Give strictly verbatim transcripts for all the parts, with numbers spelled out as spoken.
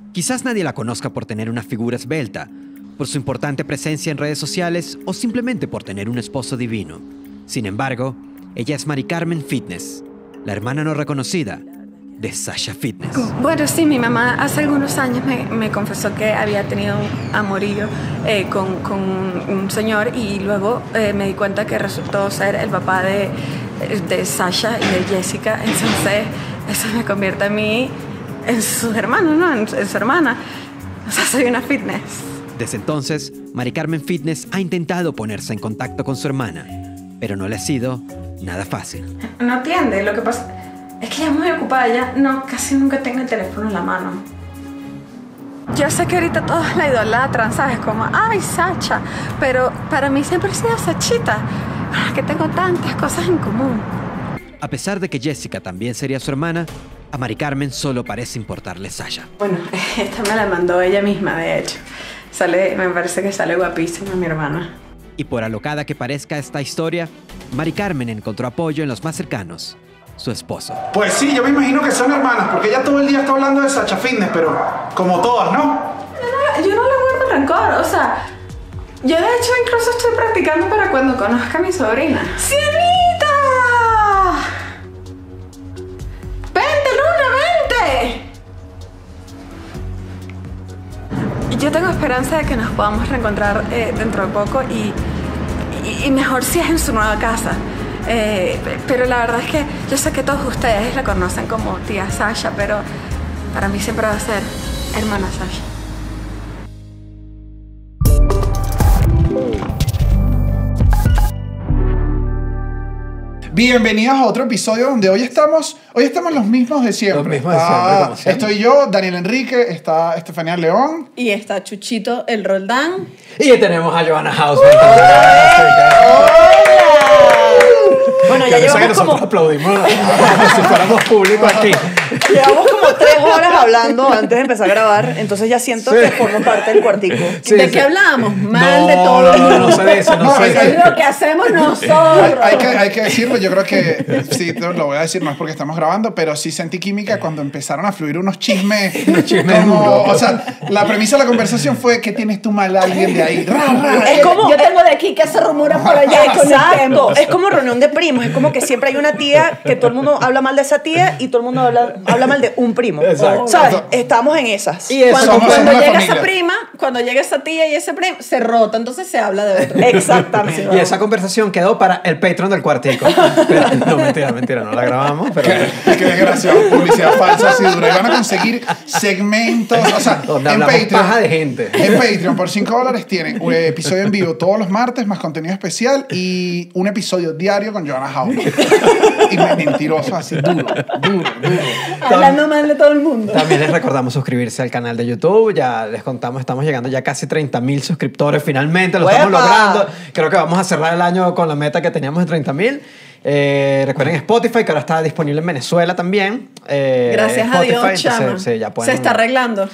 Quizás nadie la conozca por tener una figura esbelta, por su importante presencia en redes sociales o simplemente por tener un esposo divino. Sin embargo, ella es Mari Carmen Fitness, la hermana no reconocida de Sasha Fitness. Bueno, sí, mi mamá hace algunos años me, me confesó que había tenido un amorío eh, con, con un señor y luego eh, me di cuenta que resultó ser el papá de, de Sasha y de Jessica. Entonces, eso me convierte a mí en su hermano, ¿no? En, en su hermana. O sea, soy una fitness. Desde entonces, Mari Carmen Fitness ha intentado ponerse en contacto con su hermana, pero no le ha sido nada fácil. No atiende, lo que pasa es que ella es muy ocupada, ella no, casi nunca tengo el teléfono en la mano. Yo sé que ahorita todos la idolatran, ¿sabes? Como, ay, Sacha, pero para mí siempre ha sido Sachita, que tengo tantas cosas en común. A pesar de que Jessica también sería su hermana, a Mari Carmen solo parece importarle Sasha. Bueno, esta me la mandó ella misma, de hecho. Sale, me parece que sale guapísima mi hermana. Y por alocada que parezca esta historia, Mari Carmen encontró apoyo en los más cercanos, su esposo. Pues sí, yo me imagino que son hermanas, porque ella todo el día está hablando de Sasha Fitness, pero como todas, ¿no? Yo no, yo no le guardo rencor, o sea, yo de hecho incluso estoy practicando para cuando conozca a mi sobrina. ¡Cienita! ¡Vente, Luna, vente! Yo tengo esperanza de que nos podamos reencontrar eh, dentro de poco y, y, y mejor si es en su nueva casa. Eh, pero la verdad es que yo sé que todos ustedes la conocen como tía Sasha, pero para mí siempre va a ser hermana Sasha. Bienvenidos a otro episodio donde hoy estamos, hoy estamos los mismos de siempre. Los mismos de siempre, como siempre. Estoy yo, Daniel Enrique, está Estefanía León. Y está Chuchito el Roldán. Y tenemos a Joanna Hausman. Bueno, ya Yo pensé que llevamos nosotros como, aplaudimos como si fuéramos público aquí. llevamos como tres horas hablando antes de empezar a grabar, entonces ya siento Sí. que formo parte del cuartico. Sí, ¿De sí. qué hablábamos? Mal No, de todo. no, no, no sé de eso, no No, sé es de que- eso. Es lo que hacemos Hay, nosotros. hay que, hay que decirlo, yo creo que, sí, te lo voy a decir, no es porque estamos grabando, pero sí sentí química cuando empezaron a fluir unos chismes. Unos chismes como, duros. o sea, la premisa de la conversación fue que tienes tú mal a alguien de ahí. Ra, ra, Es como- Yo tengo de aquí que se rumora por allá. Exacto, es como reunión de primos, es como que siempre hay una tía que todo el mundo habla mal de esa tía y todo el mundo habla, habla mal de un primo. Exacto. ¿Sabes? Estamos en esas. Y eso- Cuando, Somos- cuando somos la llega familia. esa prima, cuando llega esa tía y ese primo, se rota, entonces se habla de otro. Exactamente. Y esa conversación quedó para el Patreon del Cuartico. Pero, no, mentira, mentira, no la grabamos, pero... Qué, qué desgraciado, publicidad falsa así dura. Y van a conseguir segmentos, o sea, Donde en hablamos Patreon. paja de gente. En Patreon, por cinco dólares tienen un episodio en vivo todos los martes, más contenido especial y un episodio diario con Joanna Hausman. Y mentiroso así, duro, duro, duro. Hablando mal de todo el mundo. También les recordamos suscribirse al canal de YouTube. Ya les contamos, estamos llegando ya a casi treinta mil suscriptores. Finalmente lo estamos ¡Uepa! logrando. Creo que vamos a cerrar el año con la meta que teníamos de treinta mil. Eh, recuerden Spotify, que ahora está disponible en Venezuela también. Eh, Gracias a Spotify, Dios, entonces, chama. sí, ya pueden, Se está arreglando.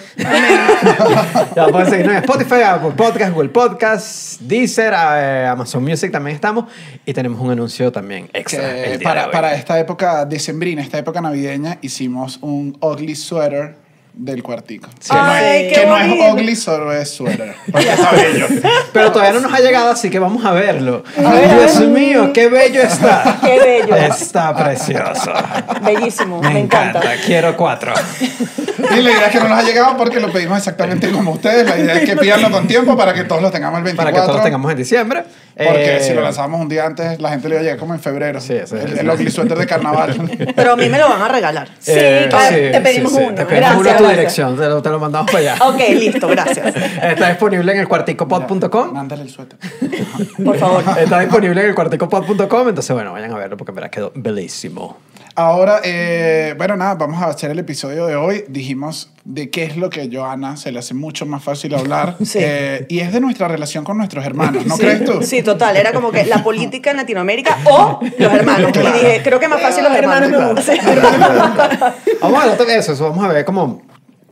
ya pueden seguirnos en Spotify, Apple Podcast, Google Podcast, Deezer, eh, Amazon Music también estamos. Y tenemos un anuncio también extra. Que el día de para, hoy. para esta época decembrina, esta época navideña, hicimos un ugly sweater del Cuartico. Que, no, Ay, es, qué que no es bonito. ugly, solo es sweater. Porque está bello. Pero todavía no nos ha llegado, así que vamos a verlo. A ver, a Dios ver. mío, qué bello está. Qué bello. Está precioso. Bellísimo, Me, me, encanta. encanta. Quiero cuatro. Y la idea es que no nos ha llegado porque lo pedimos exactamente como ustedes. La idea es que pídanlo con tiempo para que todos lo tengamos el veinticuatro. Para que todos los tengamos en diciembre. Porque Eh, si lo lanzábamos un día antes, la gente le iba a llegar como en febrero. Sí, ese es el, el- el ugly sweater de carnaval. Pero a mí me lo van a regalar. Sí, eh, claro, te pedimos uno. Te pedimos Gracias, uno a tu gracias. dirección. Te lo, te lo mandamos para allá. Ok, listo, gracias. Está disponible en el cuarticopod punto com. Mándale el suéter. Por favor. Está disponible en el cuarticopod punto com. Entonces, bueno, vayan a verlo porque en verdad quedó bellísimo. Ahora, eh, bueno, nada, vamos a hacer el episodio de hoy. Dijimos de qué es lo que a Joanna se le hace mucho más fácil hablar. Sí. Eh, y es de nuestra relación con nuestros hermanos, ¿no Sí, crees tú? Sí, total. Era como que la política en Latinoamérica o los hermanos. Claro. Y dije, creo que más fácil los hermanos. Hermanos me Sí. Vamos a hablar de eso, eso. Vamos a ver cómo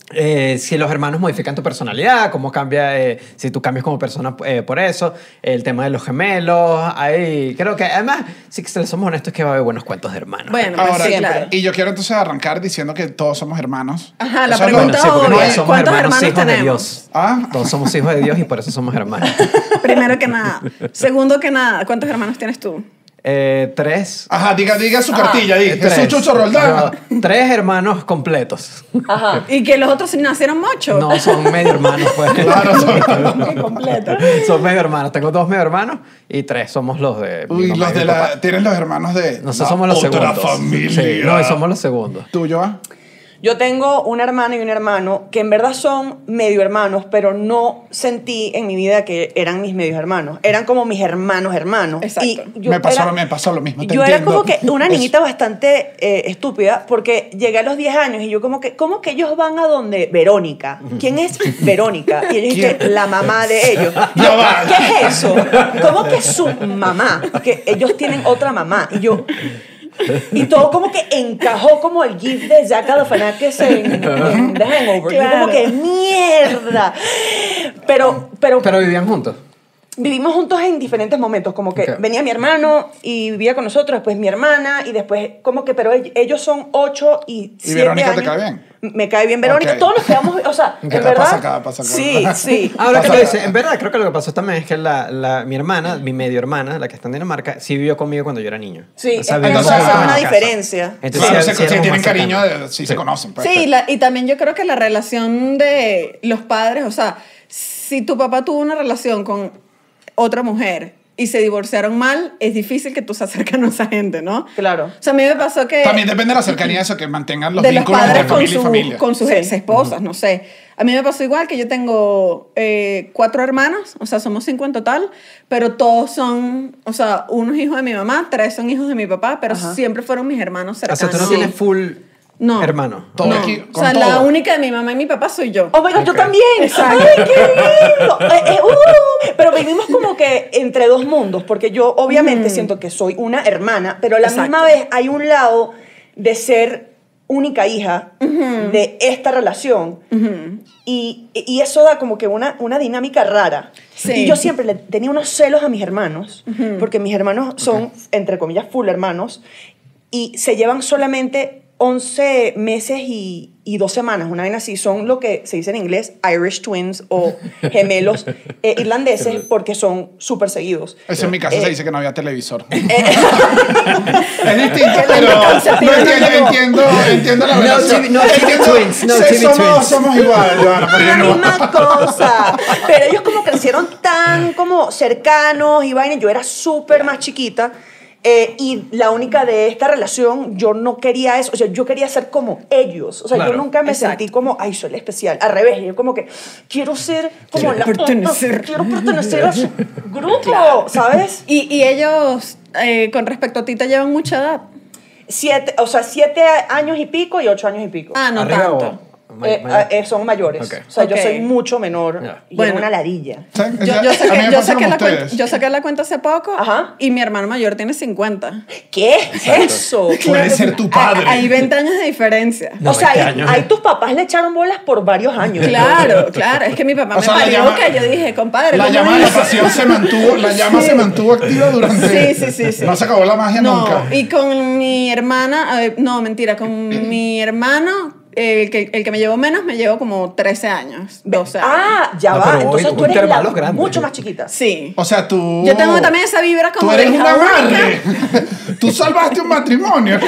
Eh, si los hermanos modifican tu personalidad, cómo cambia, eh, si tú cambias como persona eh, por eso, el tema de los gemelos, ahí creo que además, si somos honestos, que va a haber buenos cuentos de hermanos. Bueno, pues Ahora, sí, claro. y yo quiero entonces arrancar diciendo que todos somos hermanos. Ajá, la Eso es lo- pregunta sí, porque obvia, todos somos ¿cuántos hermanos, hermanos hijos de tenemos? Dios. Ah. Todos somos hijos de Dios y por eso somos hermanos. Primero que nada. Segundo que nada, ¿cuántos hermanos tienes tú? Eh, tres. Ajá, diga, diga su Ah, cartilla, diga. tres. Jesús Chucho Roldán. Yo, tres hermanos completos. Ajá. Y que los otros nacieron mochos. No, son medio hermanos, pues. Claro, son- Qué completo. Son medio hermanos. Tengo dos medio hermanos y tres somos los de. mi Uy, mamá los y mi de papá. la... Tienes los hermanos de... Nosotros la somos los otra segundos. familia. Sí, no, y somos los segundos. ¿Tú, Joa? Yo tengo una hermana y un hermano que en verdad son medio hermanos, pero no sentí en mi vida que eran mis medios hermanos. Eran como mis hermanos hermanos. Exacto. Y yo Me pasó era- lo- me pasó lo mismo, te Yo era entiendo. como que una Es- niñita bastante eh, estúpida porque llegué a los diez años y yo como que, ¿cómo que ellos van a donde Verónica? ¿Quién es Verónica? Y ellos dije, ¿Quién? la mamá de ellos. Ya Yo, va. ¿qué es eso? ¿Cómo que su mamá? Que ellos tienen otra mamá. Y yo... Y todo como que encajó como el gif de Jack Galifianakis en, en The Hangover. Yo Claro. como que mierda. Pero, pero, Pero vivían juntos. vivimos juntos en diferentes momentos. Como que Ok. venía mi hermano y vivía con nosotros, después mi hermana y después como que, pero ell- ellos son ocho y siete Verónica años. te cae bien? Me cae bien Verónica. Ok. Todos nos quedamos, o sea, en Acá verdad. pasa acá, pasa acá. Sí, sí. Ahora que Pasa- lo dice, en verdad creo que lo que pasó también es que la, la- mi hermana, mi medio hermana, la que está en Dinamarca, sí vivió conmigo cuando yo era niño. Sí, O sea, entonces vivimos hace juntos en una la casa. diferencia. Entonces, Claro, sí, se, sí se éramos tienen más cariño, cercanos. de, sí, se conocen. pues. Sí, la- y también yo creo que la relación de los padres, o sea, si tu papá tuvo una relación con otra mujer y se divorciaron mal, es difícil que tú se acerques a esa gente, ¿no? Claro. O sea, a mí me pasó que... También depende de la cercanía de eso, que mantengan los de los vínculos padres entre con, familia y su- familia. con sus Sí. ex esposas, no sé. A mí me pasó igual que yo tengo eh, cuatro hermanos, o sea, somos cinco en total, pero todos son, o sea, uno es hijo de mi mamá, tres son hijos de mi papá, pero Ajá. siendo fueron mis hermanos O cercanos. sea, tú no Sí. tienes full No. hermano. Todo No. aquí, O con sea, la todo. única de mi mamá y mi papá soy yo. Oh my God, yo Ok. también. Exacto. ¡Ay, qué lindo! Eh, eh, uh, pero vivimos como que entre dos mundos, porque yo obviamente siento que soy una hermana, pero a la Exacto. misma vez hay un lado de ser única hija de esta relación y, y eso da como que una, una dinámica rara. Sí. Y yo siempre le tenía unos celos a mis hermanos, porque mis hermanos son, entre comillas, full hermanos, y se llevan solamente once meses y, y dos semanas, una vez así. Son lo que se dice en inglés Irish twins o gemelos eh, irlandeses porque son súper seguidos. Eso en mi casa Eh, se dice que no había televisor. Es distinto, pero conceptiva no no entiendo, llegó. entiendo, entiendo la No relación. T V no T V Entiendo, twins, no sí, T V somos, twins. somos igual, Joana, pero la no. misma cosa. Pero ellos como crecieron tan como cercanos y vaina. Yo era súper más chiquita. eh, y la única de esta relación, yo no quería eso. O sea, yo quería ser como ellos. O sea, Claro. yo nunca me Exacto. sentí como, ay, soy la especial. Al revés, yo como que quiero ser como Quiero la... pertenecer. Quiero pertenecer a su grupo, ¿sabes? Y, y ellos, eh, con respecto a ti, te llevan mucha edad. Siete, o sea, siete años y pico y ocho años y pico. Ah, no ¿Arriba tanto. o- ma- Eh, mayor? eh, son mayores. Ok. O sea, Ok. yo soy mucho menor. Ya. Y Bueno. era una ladilla. ¿Saben? Yo, O sea, yo a mí saqué, me yo, pasa saqué como la cuenta, ustedes. yo saqué la cuenta hace poco Ajá. y mi hermano mayor tiene cincuenta. ¿Qué es eso? Puede ser tu padre. Hay hay veinte años de diferencia. No, o sea, veinte ahí, años. ahí tus papás le echaron bolas por varios años. Claro, claro. Es que mi papá O me sea, la parió llama- que yo dije, compadre, La ¿cómo llama de la hizo? pasión se mantuvo, la llama Sí. se mantuvo activa durante. Sí, sí, sí, sí. No se acabó la magia No, nunca. y con mi hermana, eh, no, mentira, con mi hermano, eh, el, que, el que me llevó menos, me llevó como trece años, doce años. Ah, ya No, va. pero Entonces hoy tú hubo eres la intervalos grandes. mucho más chiquita. Sí. O sea, tú. Yo tengo también esa vibra como Tú eres de un hija agarre. única. Tú salvaste un matrimonio.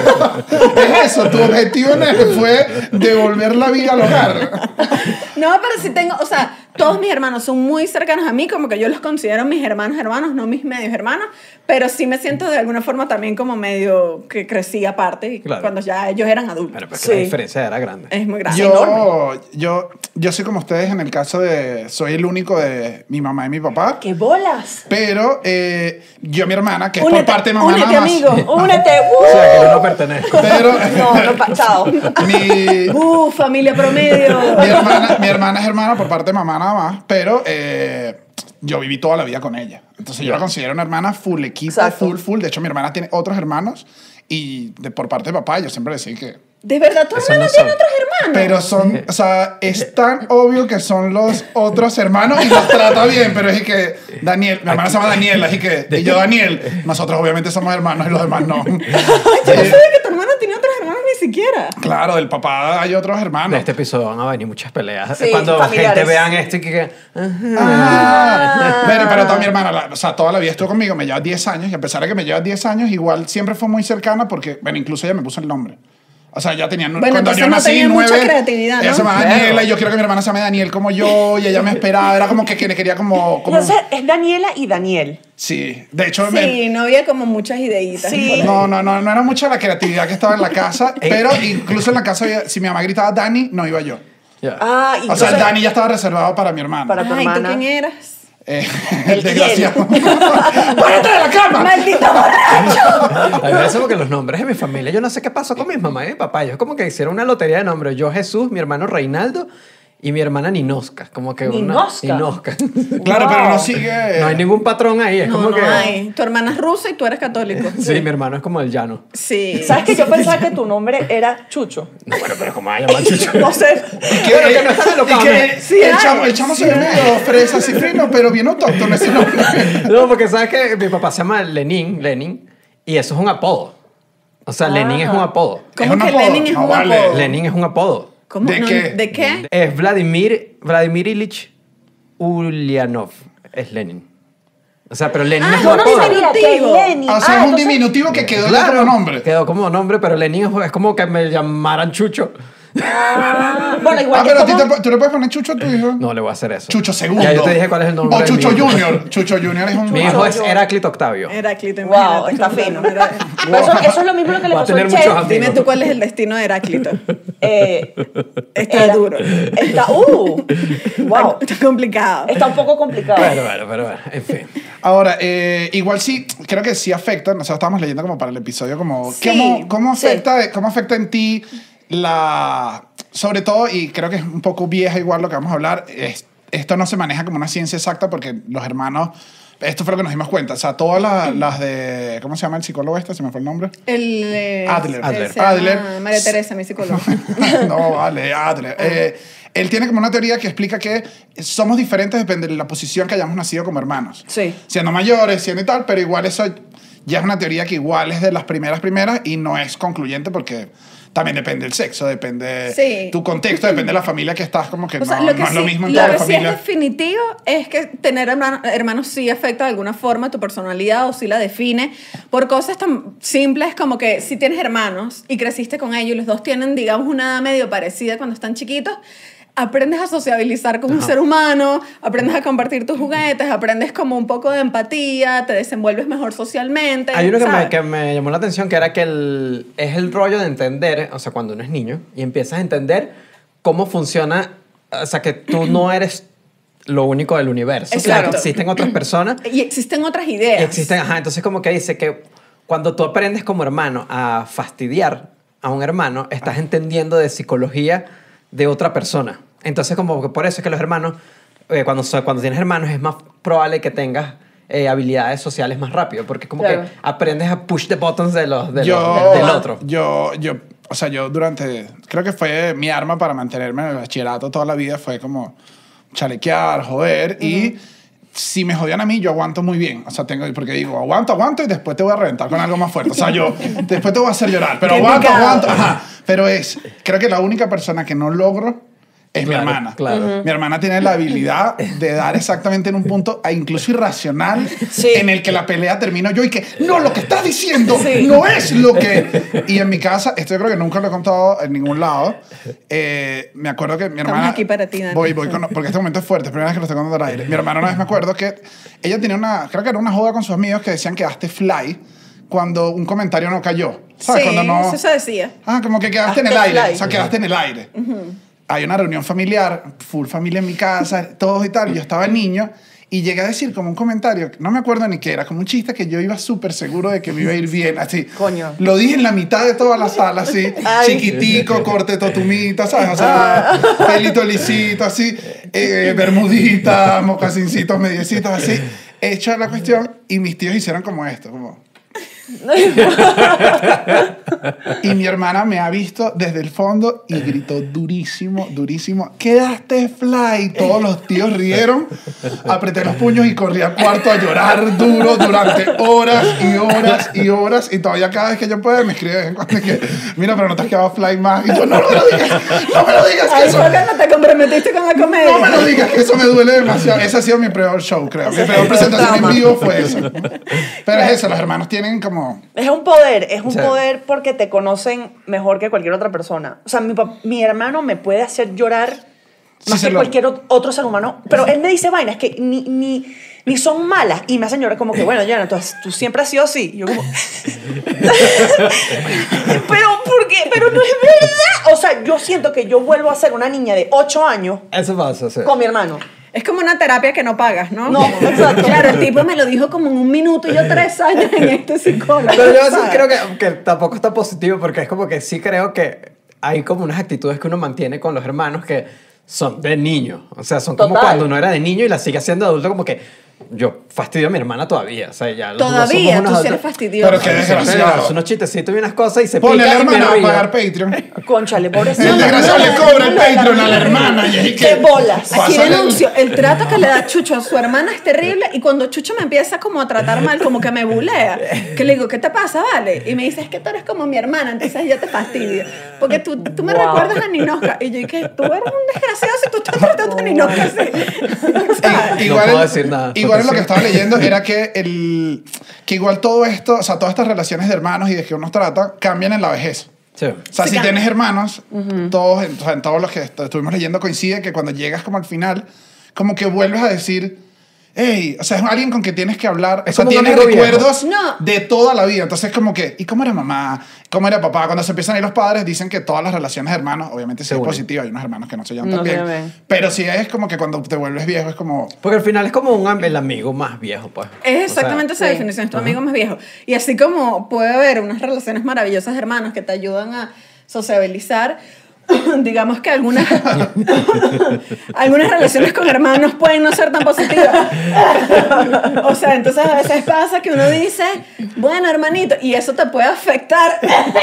Es eso. Tu objetivo en él fue devolver la vida al hogar. No, pero sí tengo, o sea, todos mis hermanos son muy cercanos a mí, como que yo los considero mis hermanos hermanos, no mis medios hermanos, pero sí me siento de alguna forma también como medio que crecí aparte, y Claro. cuando ya ellos eran adultos. Bueno, pues Sí. la diferencia era grande. Es muy grande. Yo, yo, yo soy como ustedes en el caso de. Soy el único de mi mamá y mi papá. ¡Qué bolas! Pero eh, yo, mi hermana, que es Únete, por parte de mamá únete, nada más. amigo, únete. O sea, que ¡Uh! yo no pertenezco. Pero No, no, pa- chao. mi, Uh, familia promedio. mi, hermana, mi hermana es hermana por parte de mamá nada más, pero eh, yo viví toda la vida con ella. Entonces yo la considero una hermana full equipo, Exacto. full, full. De hecho, mi hermana tiene otros hermanos y de, por parte de papá yo siempre decía que ¿De verdad tu Eso hermana no tiene son. otros hermanos? Pero son, o sea, es tan obvio que son los otros hermanos y los trata bien, pero es que Daniel, mi hermana se llama Daniela, y que y yo Daniel, nosotros obviamente somos hermanos y los demás no. Yo no sabía que tu hermana tenía otros hermanos ni siquiera. Claro, del papá hay otros De hermanos. este episodio van a venir muchas peleas. Sí, Cuando familiares. gente vean esto y que... que, ajá. Ah, pero, pero toda mi hermana, la- o sea, toda la vida estuvo conmigo, me lleva diez años, y a pesar de que me lleva diez años, igual siempre fue muy cercana porque, bueno, incluso ella me puso el nombre. O sea, ya tenía, Bueno, cuando entonces yo no nací, tenía nueve, mucha creatividad, ella ¿no? se llama Claro. Daniela, y yo quiero que mi hermana se llame Daniel como yo, y ella me esperaba, era como que que- quería como... como Entonces, es Daniela y Daniel. sí, de hecho, me- Sí, no había como muchas ideitas. Sí. por ahí. no, no, no, no era mucha la creatividad que estaba en la casa, pero incluso en la casa, había- si mi mamá gritaba Dani, no iba yo. Ya. Ah, y O sea, el entonces- Dani ya estaba reservado para mi hermana. Para tu Ay, ¿tú hermana. quién eras? Eh, El el desgraciado. quién. ¡Párate de la cama! ¡Maldito borracho! A mí me parece porque los nombres de mi familia, yo no sé qué pasó con mi mamá y mi papá. Ellos como que hicieron una lotería de nombres. Yo Jesús, mi hermano Reinaldo y mi hermana Ninosca. Como que una- ¿Ninosca? Ninosca. Claro, Wow. pero no sigue... No hay ningún patrón ahí. Es No, como no que... hay. Tu hermana es rusa y tú eres católico. Sí, mi hermano es como el llano. Sí. ¿Sabes que yo pensaba que tu nombre era Chucho? No, bueno, pero como va a llamar Chucho. No sé. Que, Pero que no está de y locame. que Sí el, hay. chamo, el chamo se ve medio fresa, así fino, pero bien autóctono ese nombre. No, porque sabes que mi papá se llama Lenin, Lenin, y eso es un apodo. O sea, Lenin es un apodo. ¿Cómo Es un que apodo. Lenin es No un vale. apodo? Lenin es un apodo. ¿Cómo? ¿De No, qué? ¿De qué? Es Vladimir, Vladimir Ilich Ulyanov. Es Lenin. O sea, pero Lenin Ah, es yo un no apodo. sabía. que Lenin. O sea, Ah, es un entonces- diminutivo que quedó ya como nombre. Quedó como nombre, pero Lenin es, es como que me llamaran Chucho. Ah, bueno, igual Ah, que pero a ti como- te, tú le puedes poner Chucho a tu hijo. No le voy a hacer eso. Chucho segundo. Ya yo te dije cuál es el nombre. O de Chucho mi hijo. Junior. Chucho Junior es un... Mi hijo es Chucho. Heráclito Octavio. Heráclito, Wow, imagínate. está con fino. tu nombre. Pero eso, eso es lo mismo lo que le Va a pasó tener al muchos chef. amigos. Dime tú cuál es el destino de Heráclito. Eh, Está era- duro. Está, uh, wow. Está complicado. Está un poco complicado. Bueno, bueno, pero bueno, en fin. Ahora, eh, igual sí, creo que sí afecta. Nosotros estábamos leyendo como para el episodio, como Sí, ¿cómo, cómo, sí. afecta, cómo afecta en ti la... Sobre todo, y creo que es un poco vieja igual lo que vamos a hablar, es- esto no se maneja como una ciencia exacta porque los hermanos... Esto fue lo que nos dimos cuenta. O sea, todas las, las de... ¿Cómo se llama el psicólogo este? ¿Se me fue el nombre? El, eh, Adler. él se Adler. llama Adler. María Teresa, mi psicóloga. No, vale, Adler. Eh, él tiene como una teoría que explica que somos diferentes depende de la posición que hayamos nacido como hermanos. Sí. Siendo mayores, siendo y tal, pero igual eso ya es una teoría que igual es de las primeras primeras y no es concluyente porque también depende del sexo, depende Sí. tu contexto, depende de la familia que estás, como que O sea, no, lo que no es lo sí- mismo en lo toda que la sí es familia. definitivo es que tener hermano- hermanos sí afecta de alguna forma tu personalidad o sí la define por cosas tan simples como que si tienes hermanos y creciste con ellos y los dos tienen, digamos, una edad medio parecida cuando están chiquitos, aprendes a sociabilizar con un ser humano, aprendes a compartir tus juguetes, aprendes como un poco de empatía, te desenvuelves mejor socialmente. Hay uno que me, ¿sabes? que me llamó la atención que era que el, es el rollo de entender, o sea, cuando uno es niño y empiezas a entender cómo funciona, o sea, que tú no eres lo único del universo, o sea, que Exacto. existen otras personas Y existen otras ideas. y existen, ajá, entonces como que dice que cuando tú aprendes como hermano a fastidiar a un hermano, estás entendiendo de psicología de otra persona. Entonces como que por eso es que los hermanos, eh, cuando, so- cuando tienes hermanos es más probable que tengas eh, habilidades sociales más rápido, porque como Claro. que aprendes a push the buttons de los, de yo, los- del otro. Yo, yo, o sea, yo durante, creo que fue mi arma para mantenerme en el bachillerato toda la vida, fue como chalequear, joder, y si me jodían a mí, yo aguanto muy bien. O sea, tengo, porque digo, aguanto, aguanto y después te voy a reventar con algo más fuerte. O sea, yo después te voy a hacer llorar, pero Qué aguanto, picado. aguanto. Ajá. Pero es, creo que la única persona que no logro es Claro, mi hermana. claro. Mi hermana tiene la habilidad de dar exactamente en un punto, e incluso irracional, Sí. en el que la pelea termino yo y que, no, lo que estás diciendo Sí. no es lo que... Y en mi casa, esto yo creo que nunca lo he contado en ningún lado, eh, me acuerdo que mi Estamos hermana... aquí para ti, Dani. Voy, voy, con, porque este momento es fuerte, es la primera vez que lo estoy contando al aire. Mi hermana una vez me acuerdo que ella tenía una, creo que era una joda con sus amigos que decían quedaste fly cuando un comentario no cayó. ¿Sabes? Sí, Cuando no... eso se decía. Ah, como que quedaste en el Hazte aire. fly. O sea, quedaste en el aire. Hay una reunión familiar, full familia en mi casa, todos y tal. Yo estaba niño y llegué a decir como un comentario, no me acuerdo ni qué era, como un chiste que yo iba súper seguro de que me iba a ir bien, así. Coño. Lo dije en la mitad de toda la sala, así. Ay. Chiquitico, corte totumita, ¿sabes? O sea, pelito lisito, así. Eh, bermudita, mocasincitos, mediecitos, así. Hecha la cuestión y mis tíos hicieron como esto, como... Y mi hermana me ha visto desde el fondo y gritó durísimo, durísimo, quedaste fly. Todos los tíos rieron, apreté los puños y corrí al cuarto a llorar duro durante horas y horas y horas. Y todavía cada vez que yo puedo me escribe de vez en cuando que, mira, pero no te has quedado fly más. Y yo, no, no me lo digas, no me lo digas. Que Ahí eso, fue cuando te comprometiste con la comedia. no me lo digas, que eso me duele demasiado. Ese ha sido mi peor show, creo. Mi peor presentación en vivo fue eso. Pero es eso, los hermanos tienen como... Es un poder, es un Sí. poder porque te conocen mejor que cualquier otra persona. O sea, mi, pap- mi hermano me puede hacer llorar Sí, más se que lo- cualquier ot- otro ser humano, pero él me dice vainas que ni, ni, ni son malas y me hacen llorar como que, bueno, Yana, tú, has- tú siempre has sido así. Y yo como... pero, ¿por qué? Pero no es verdad. O sea, yo siento que yo vuelvo a ser una niña de ocho años Eso pasa, sí. con mi hermano. Es como una terapia que no pagas, ¿no? No, Como- exacto. Claro, el tipo me lo dijo como en un minuto y yo tres años en este psicólogo. Pero yo a veces ¿sabes? creo que, que tampoco está positivo porque es como que sí creo que hay como unas actitudes que uno mantiene con los hermanos que son de niño. O sea, son como Total. cuando uno era de niño y la sigue haciendo de adulto como que yo fastidio a mi hermana todavía. O sea, ya los dos somos Todavía, unos tú sí eres adultos. fastidioso. Pero qué Sí, desgraciado. hace unos chistecitos y unas cosas y se Ponle a pica la y me hermana a río. pagar Patreon. Cónchale, pobrecito. El desgraciado le cobra el Patreon a la hermana. Y ahí ¡Qué que... bolas! Aquí Pásale el- denuncio, el trato que le da Chucho a su hermana es terrible y cuando Chucho me empieza como a tratar mal, como que me bulea, que le digo, ¿qué te pasa, vale? Y me dice, es que tú eres como mi hermana, entonces yo te fastidio. Porque tú, tú me Wow. recuerdas a Ninoska. Y yo dije, tú eres un desgraciado si tú estás tratando a Ninoska así. ¿Sabes? I- No igual puedo el- decir nada, Igual porque lo que sí. estaba leyendo era que, el, que igual todo esto, o sea, todas estas relaciones de hermanos y de que uno trata, cambian en la vejez. Sí. O sea, Sí, si claro. tienes hermanos, todos, en, o sea, en todos los que est- estuvimos leyendo coincide que cuando llegas como al final, como que vuelves a decir, hey, o sea, es alguien con que tienes que hablar, Es o sea, como un tienes amigo viejo. recuerdos No. de toda la vida. Entonces, como que, ¿y cómo era mamá? ¿Cómo era papá? Cuando se empiezan a ir los padres, dicen que todas las relaciones de hermanos, obviamente sí Se es unen. positiva, hay unos hermanos que no se llevan No tan se bien, ven. pero sí es como que cuando te vuelves viejo es como... Porque al final es como un, am- el amigo más viejo, pues. Es exactamente O sea, esa sí. definición, es tu amigo más viejo. Y así como puede haber unas relaciones maravillosas de hermanos que te ayudan a sociabilizar, digamos que algunas, algunas relaciones con hermanos pueden no ser tan positivas. O sea, entonces a veces pasa que uno dice, bueno, hermanito, y eso te puede afectar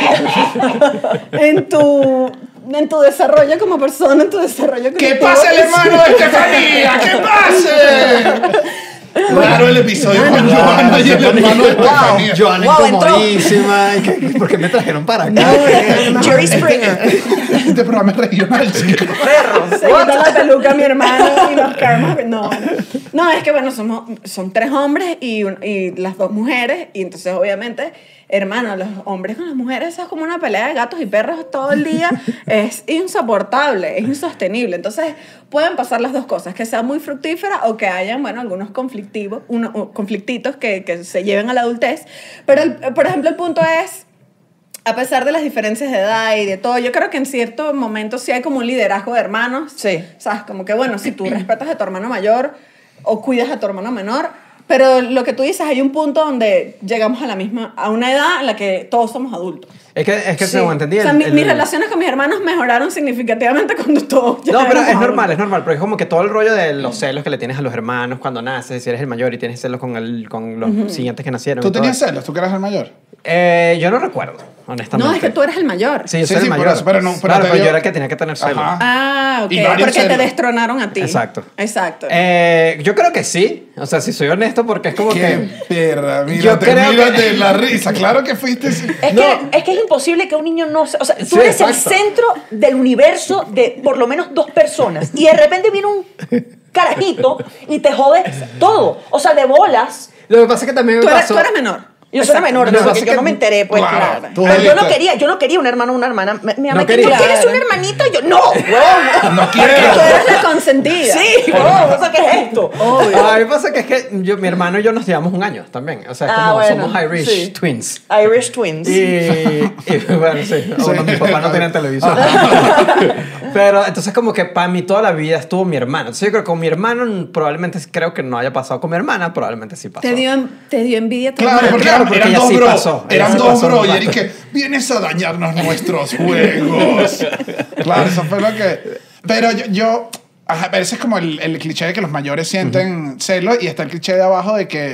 en tu, en tu desarrollo como persona, en tu desarrollo ¡Que cognitivo. pase el hermano de Estefanía! ¡Que pase! Claro, el episodio con Johanna y el hermano de Estefanía. Joana Wow, entró. incomodísima. ¿y qué- ¿Por qué me trajeron para acá? Jerry Springer. Este programa es regional, chicos. Perro. Se quita la peluca a mi hermano y nos caemos. No, bueno. No, es que bueno, somos, son tres hombres y, un- y las dos mujeres. Y entonces, obviamente, hermano, los hombres con las mujeres, eso es como una pelea de gatos y perros todo el día. Es insoportable, es insostenible. Entonces, pueden pasar las dos cosas, que sea muy fructífera o que hayan, bueno, algunos conflictivos, uno, o conflictitos que, que se lleven a la adultez. Pero, el- por ejemplo, el punto es, a pesar de las diferencias de edad y de todo, yo creo que en ciertos momentos sí hay como un liderazgo de hermanos. Sí. ¿Sabes? Como que, bueno, si tú respetas a tu hermano mayor o cuidas a tu hermano menor, pero lo que tú dices, hay un punto donde llegamos a la misma, a una edad en la que todos somos adultos. Es que, es que Sí. según entendí. O sea, el- mi- el- mis relaciones con mis hermanos mejoraron significativamente cuando todos ya No, pero éramos es normal, adultos. es normal, porque es como que todo el rollo de los celos que le tienes a los hermanos cuando naces, si eres el mayor y tienes celos con, el, con los siguientes que nacieron. ¿Tú y todo tenías eso. celos? ¿Tú que eras el mayor? Eh, yo no recuerdo, honestamente. No, es que tú eres el mayor. Sí, yo Sí, soy sí, el por mayor. eso, pero no- pero claro, te pero dio- yo era el que tenía que tener celos. Ajá. Ah, ok. Y varios Porque te celos. destronaron a ti. Exacto. Exacto. Eh, yo creo que sí. O sea, si soy honesto, porque es como ¡Qué que. perra! Yo Mírate, creo mírate que- la risa. Claro que fuiste... Es, No. que, es que es imposible que un niño no... se- O sea, tú Sí, eres el exacto. centro del universo de por lo menos dos personas. Y de repente viene un carajito y te jode todo. O sea, de bolas. Lo que pasa es que también me tú, eres, pasó. tú eres menor. Yo soy la menor, Lo que de pasa que es yo que- no me enteré, pues Claro, claro. tú Pero yo no dijiste. quería, yo no quería un hermano o una hermana. Mi mi mamá No que quería. ¿tú quieres un hermanito? Y yo, no, huevón. No Tú quiero. eres la consentida. Sí, huevón, o sea, ¿qué es esto? A mí me pasa que es que yo, mi hermano y yo nos llevamos un año también. O sea, es Ah, como bueno, somos Irish sí. twins. Irish Twins. Y, y bueno, sí. Bueno, mi papá no tiene televisor. Pero entonces como que para mí toda la vida estuvo mi hermano. Entonces yo creo que con mi hermano probablemente creo que no haya pasado. Con mi hermana probablemente sí pasó. Te dio, te dio envidia tu Claro, hermano. porque, Claro, eran- porque eran ella dos sí bro. pasó, ella Eran sí dos pasó bro. un Y rato. es que vienes a dañarnos nuestros juegos. Claro, eso fue lo que... Pero yo... yo ajá, pero ese es como el, el cliché de que los mayores sienten celos y está el cliché de abajo de que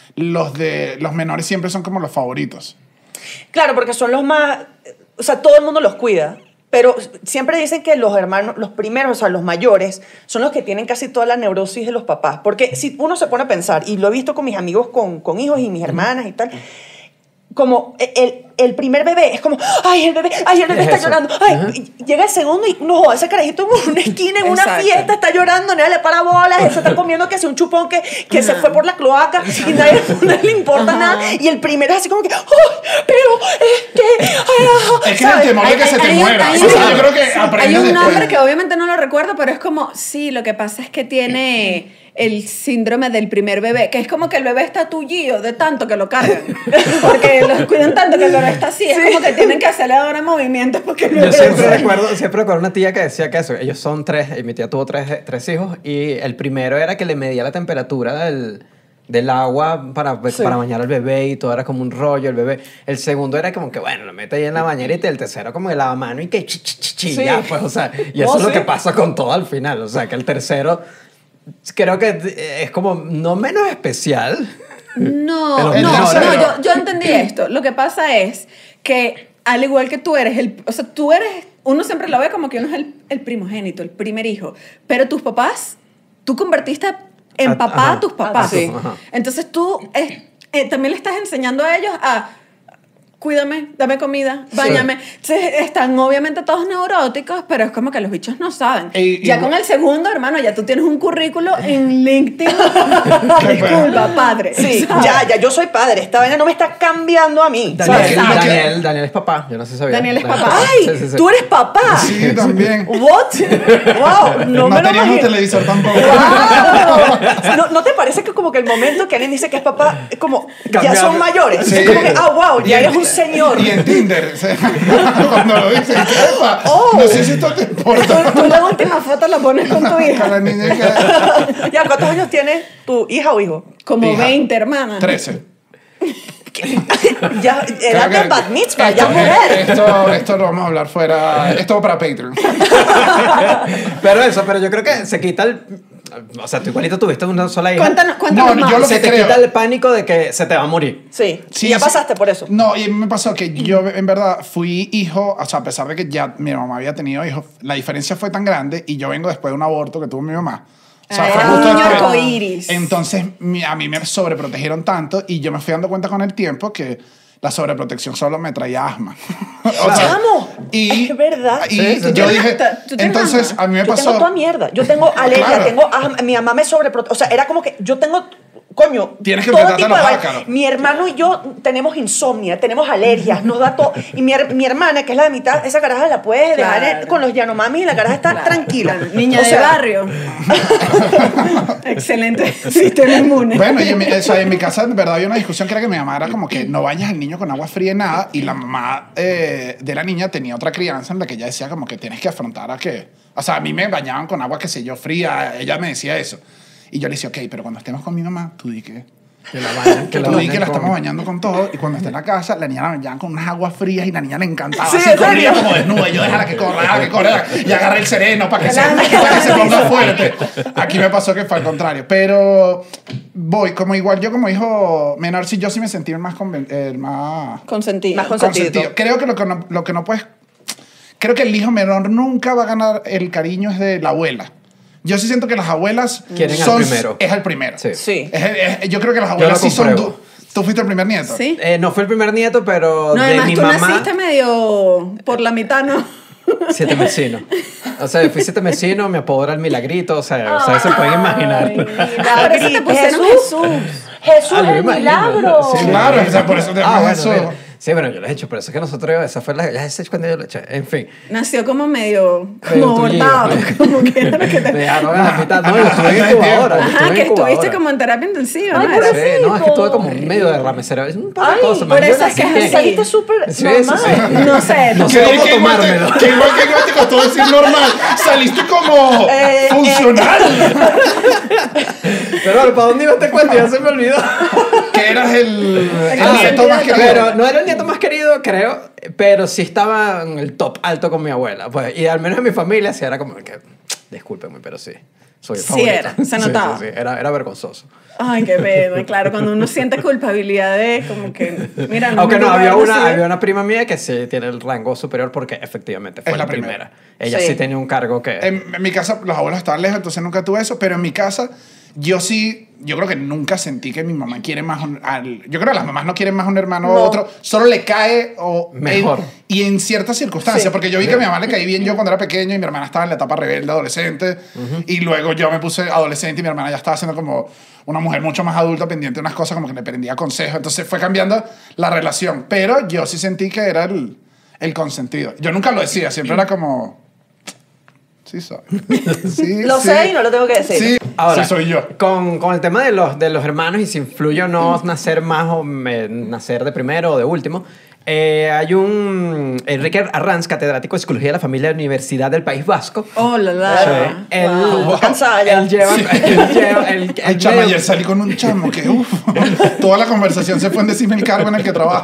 los, de, los menores siempre son como los favoritos. Claro, porque son los más... O sea, todo el mundo los cuida. Pero siempre dicen que los hermanos, los primeros, o sea, los mayores, son los que tienen casi toda la neurosis de los papás. Porque si uno se pone a pensar, y lo he visto con mis amigos con, con hijos y mis hermanas y tal, como el, el primer bebé es como, ay, el bebé, ay, el bebé está Eso. llorando. Ay, y llega el segundo y no, ese carajito en una esquina, en una Exacto. fiesta, está llorando, nadie le para bolas, él se está comiendo que hace un chupón que, que se fue por la cloaca y nadie, nadie le importa Ajá. nada. Y el primero es así como que, ay, pero es que, ay, ajá", Es que es el ¿sabes? temor de que Hay- se te hay un- muera. hay O sea, un- yo creo que Hay aprendes un después. nombre que obviamente no lo recuerdo, pero es como, sí, lo que pasa es que tiene el síndrome del primer bebé, que es como que el bebé está tullido de tanto que lo cargan. Porque los cuidan tanto que el bebé está así. Es como que tienen que hacerle ahora movimientos porque el Yo bebé siempre está- recuerdo, siempre recuerdo una tía que decía que eso, ellos son tres, y mi tía tuvo tres, tres hijos, y el primero era que le medía la temperatura del, del agua para, Sí. para bañar al bebé y todo era como un rollo el bebé. El segundo era como que, bueno, lo mete ahí en la bañerita, y el tercero como de lavamano y que chi, chi, chi, chi, Sí. ya, pues, o sea, y No, eso es lo sí. que pasa con todo al final, o sea, que el tercero creo que es como no menos especial. No, Pero no, el no, tercero. yo, yo entendí esto. Lo que pasa es que, al igual que tú eres, el, o sea, tú eres, uno siempre lo ve como que uno es el, el primogénito, el primer hijo, pero tus papás, tú convertiste en A- papá ajá. a tus papás. Sí. Ajá. Entonces tú eh, eh, también le estás enseñando a ellos a... Cuídame, dame comida, báñame. Entonces, están obviamente todos neuróticos, pero es como que los bichos no saben. Y- ya y- con el segundo, hermano, ya tú tienes un currículo en LinkedIn. Qué Disculpa, padre. Sí, ¿sabes? ya, ya, yo soy padre. Esta vaina no me está cambiando a mí. Daniel, ¿sabes? Exacto. Daniel, Daniel es papá, yo no sé si sabía. Daniel es papá. ¡Ay! Sí, sí, sí. ¿Tú eres papá? Sí, también. ¿What? ¡Wow! No, No, me lo teníamos imagino. televisor tampoco. ¡Wow! ¿No, ¿No te parece que como que el momento que alguien dice que es papá, es como ya Cambiar. son mayores? Sí. Es como que, ah, wow, ya Y en- eres un señor. Y en Tinder, o sea, cuando lo dicen, "Epa, Oh. no sé si esto te importa". Tú la última foto la pones con tu Con hija. la niña que... ¿Ya cuántos años tiene tu hija o hijo? Como Hija. veinte, hermana. trece. Ya, edad Creo de que- bat mitzvah, esto, ya mujer. Esto, esto lo vamos a hablar fuera. Esto va para Patreon. Pero eso, pero yo creo que se quita el... O sea, tú igualito tuviste una sola hija. Cuéntanos, cuéntanos No, más. yo lo Se que te creo- quita el pánico de que se te va a morir. Sí, Sí, y ya sí. pasaste por eso. No, y me pasó que yo en verdad fui hijo, o sea, a pesar de que ya mi mamá había tenido hijos, la diferencia fue tan grande y yo vengo después de un aborto que tuvo mi mamá. O sea, Ah, fue era justo un niño después. arcoíris. Entonces, mi- a mí me sobreprotegieron tanto y yo me fui dando cuenta con el tiempo que la sobreprotección solo me traía asma. O sea, Chamo, y, es verdad. Y Sí, sí, yo sí. dije, ¿Tú tienes entonces asma? a mí me Yo pasó... tengo toda mierda. Yo tengo alergia, Claro. tengo asma, mi mamá me sobreprotege. O sea, era como que yo tengo, coño, Tienes que todo enfrentarte tipo a de los vaina. ácaros. Mi hermano y yo tenemos insomnia, tenemos alergias, nos da todo. Y mi, her- mi hermana, que es la de mitad, esa caraja la puedes dejar Claro. con los Yanomami y la caraja está Claro, tranquila. claro. Niña O de sea, barrio. Excelente sistema inmune. Bueno, y en mi, o sea, en mi casa, de verdad, había una discusión que era que mi mamá era como que no bañas al niño con agua fría y nada, y la mamá eh, de la niña tenía otra crianza en la que ella decía como que tienes que afrontar a que... O sea, a mí me bañaban con agua, qué sé yo, fría, ella me decía eso. Y yo le decía, ok, pero cuando estemos con mi mamá, tú di que... Que la bañan, que la Tú di bañan que la con- estamos bañando con todo, y cuando esté en la casa, la niña la bañaban con unas aguas frías y la niña le encantaba. Sí, así ¿en corría serio? como desnuda, y yo déjala que corra, déjala que corra, y agarra el sereno para que, se, para que se ponga fuerte. Aquí me pasó que fue al contrario. Pero voy, como igual yo como hijo menor, sí, yo sí me sentí el más, conven- el más Consentido. Más consentido. consentido. Creo que lo que no, lo que no puedes... Creo que el hijo menor nunca va a ganar el cariño es de la abuela. Yo sí siento que las abuelas Quieren al son... primero. Es el primero. Sí. Sí. Es el- es- yo creo que las lo abuelas sí son... compruebo. du- ¿Tú fuiste el primer nieto? Sí. Eh, no fue el primer nieto, pero No, de además mi tú mamá... naciste medio por la mitad, ¿no? Siete vecinos. O sea, fui siete vecinos, mi apodo era el Milagrito, o sea, ustedes se pueden imaginar. Por eso te pusieron Jesús. Jesús Ah, yo es el me imagino. milagro. Sí, Claro, o sea, por eso te Ah, llamas bueno, Jesús. mira. Sí, bueno, yo lo he hecho, por eso es que nosotros, esa fue la, ya ese es cuando yo lo eché, en fin. Nació como medio, Medio como tullido, abortado, medio. como que era lo que te... Me dejaron a la mitad, no, yo estuve en Ajá, incubadora. yo Ajá, estuve en que estuviste incubadora. como en terapia intensiva, Ay, ¿no? por Era- eso. Sí, no, es que estuve como Pobrecito. medio de derramecero, es un par de Ay, cosas. por man. eso Yo es que nací- es así. Saliste súper Sí, sí, normal. sí. No sé, No no sé sé. cómo que igual te- tomármelo. que igual que igual te costó decir normal. Saliste como Eh, eh. funcional. Pero bueno, ¿para dónde iba este cuento? Ya se me olvidó. Que eras el, el Ah, nieto más querido. Pero no era el nieto más querido, creo, pero sí estaba en el top alto con mi abuela. Pues, y al menos en mi familia sí era como que discúlpenme, pero sí. Soy el Sí favorito. era, se Sí, notaba. sí, sí, Era, era vergonzoso. Ay, qué pena, claro, cuando uno siente culpabilidad de como que, mira, no Aunque me no, toca había haber una, nacido. había una prima mía que sí tiene el rango superior porque efectivamente fue Es la, la primera. primera. Ella Sí. sí. tenía un cargo que... En, en mi casa los abuelos estaban lejos, entonces nunca tuve eso, pero en mi casa yo sí, yo creo que nunca sentí que mi mamá quiere más un, al, yo creo que las mamás no quieren más un hermano No. o otro, solo le cae o Mejor. en- y en ciertas circunstancias, Sí. porque yo vi que a mi mamá le caí bien yo cuando era pequeño y mi hermana estaba en la etapa rebelde adolescente y luego yo me puse adolescente y mi hermana ya estaba siendo como una mujer mucho más adulta, pendiente de unas cosas, como que le prendía consejos, entonces fue cambiando la relación, pero yo sí sentí que era el, el consentido. Yo nunca lo decía, siempre era como... Sí soy. Sí, Lo sí. sé y no lo tengo que decir. Sí, Ahora, sí soy yo. Con, con el tema de los, de los hermanos y si influye o no nacer más o me- nacer de primero o de último, eh, hay un Enrique Arranz, catedrático de Psicología de la Familia de la Universidad del País Vasco. Oh, la la. Sí. Él, Wow, estoy cansada ya. él lleva... Él lleva él, Ay, él chama, medio- ayer salí con un chamo que, uff, toda la conversación se fue en decirme el cargo en el que trabaja.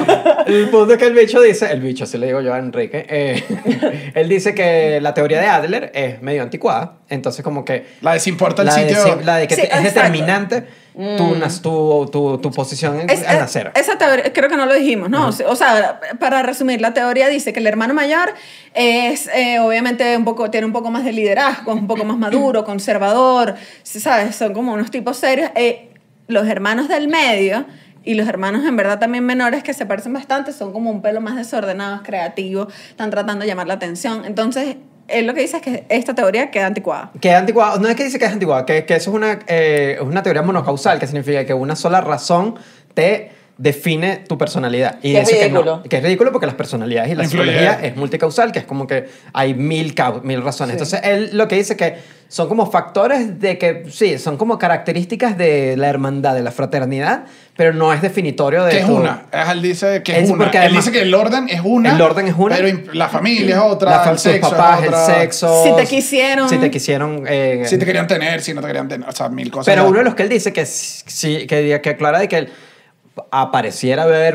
El punto es que el bicho dice, el bicho, así le digo yo a Enrique, eh, él dice que la teoría de Adler es medio anticuada, entonces como que... La desimporta el la de, sitio. si- la de que Sí, te- es exacto. determinante tu, nas- tu, tu, tu posición en- Es- al es- nacer. esa teoría, creo que no lo dijimos, ¿no? O sea, para resumir, la teoría dice que el hermano mayor es, eh, obviamente, un poco, tiene un poco más de liderazgo, es un poco más maduro, conservador, ¿sabes? Son como unos tipos serios. Eh, los hermanos del medio y los hermanos en verdad también menores que se parecen bastante son como un pelo más desordenados, creativos, están tratando de llamar la atención. Entonces, él lo que dice es que esta teoría queda anticuada. Que es anticuado, no es que dice que es anticuado, que, que eso es una, eh, es una teoría monocausal, que significa que una sola razón te define tu personalidad. Y Que es dice que ridículo. no, que es ridículo porque las personalidades y la Influye. psicología es multicausal, que es como que hay mil, cau- mil razones. Entonces, él lo que dice que son como factores de que, sí, son como características de la hermandad, de la fraternidad, pero no es definitorio de Que es tu- una. Es- Él dice que es, Es una. porque Él además- dice que el orden es una. El orden es una. Pero imp- la familia es otra. La fa- el tus sexo papás, es otra. el sexo. Si te quisieron. Si te quisieron. eh, Si te querían tener, si no te querían tener. O sea, mil cosas. Pero ya. uno de los que él dice que sí, que, que aclara de que él apareciera haber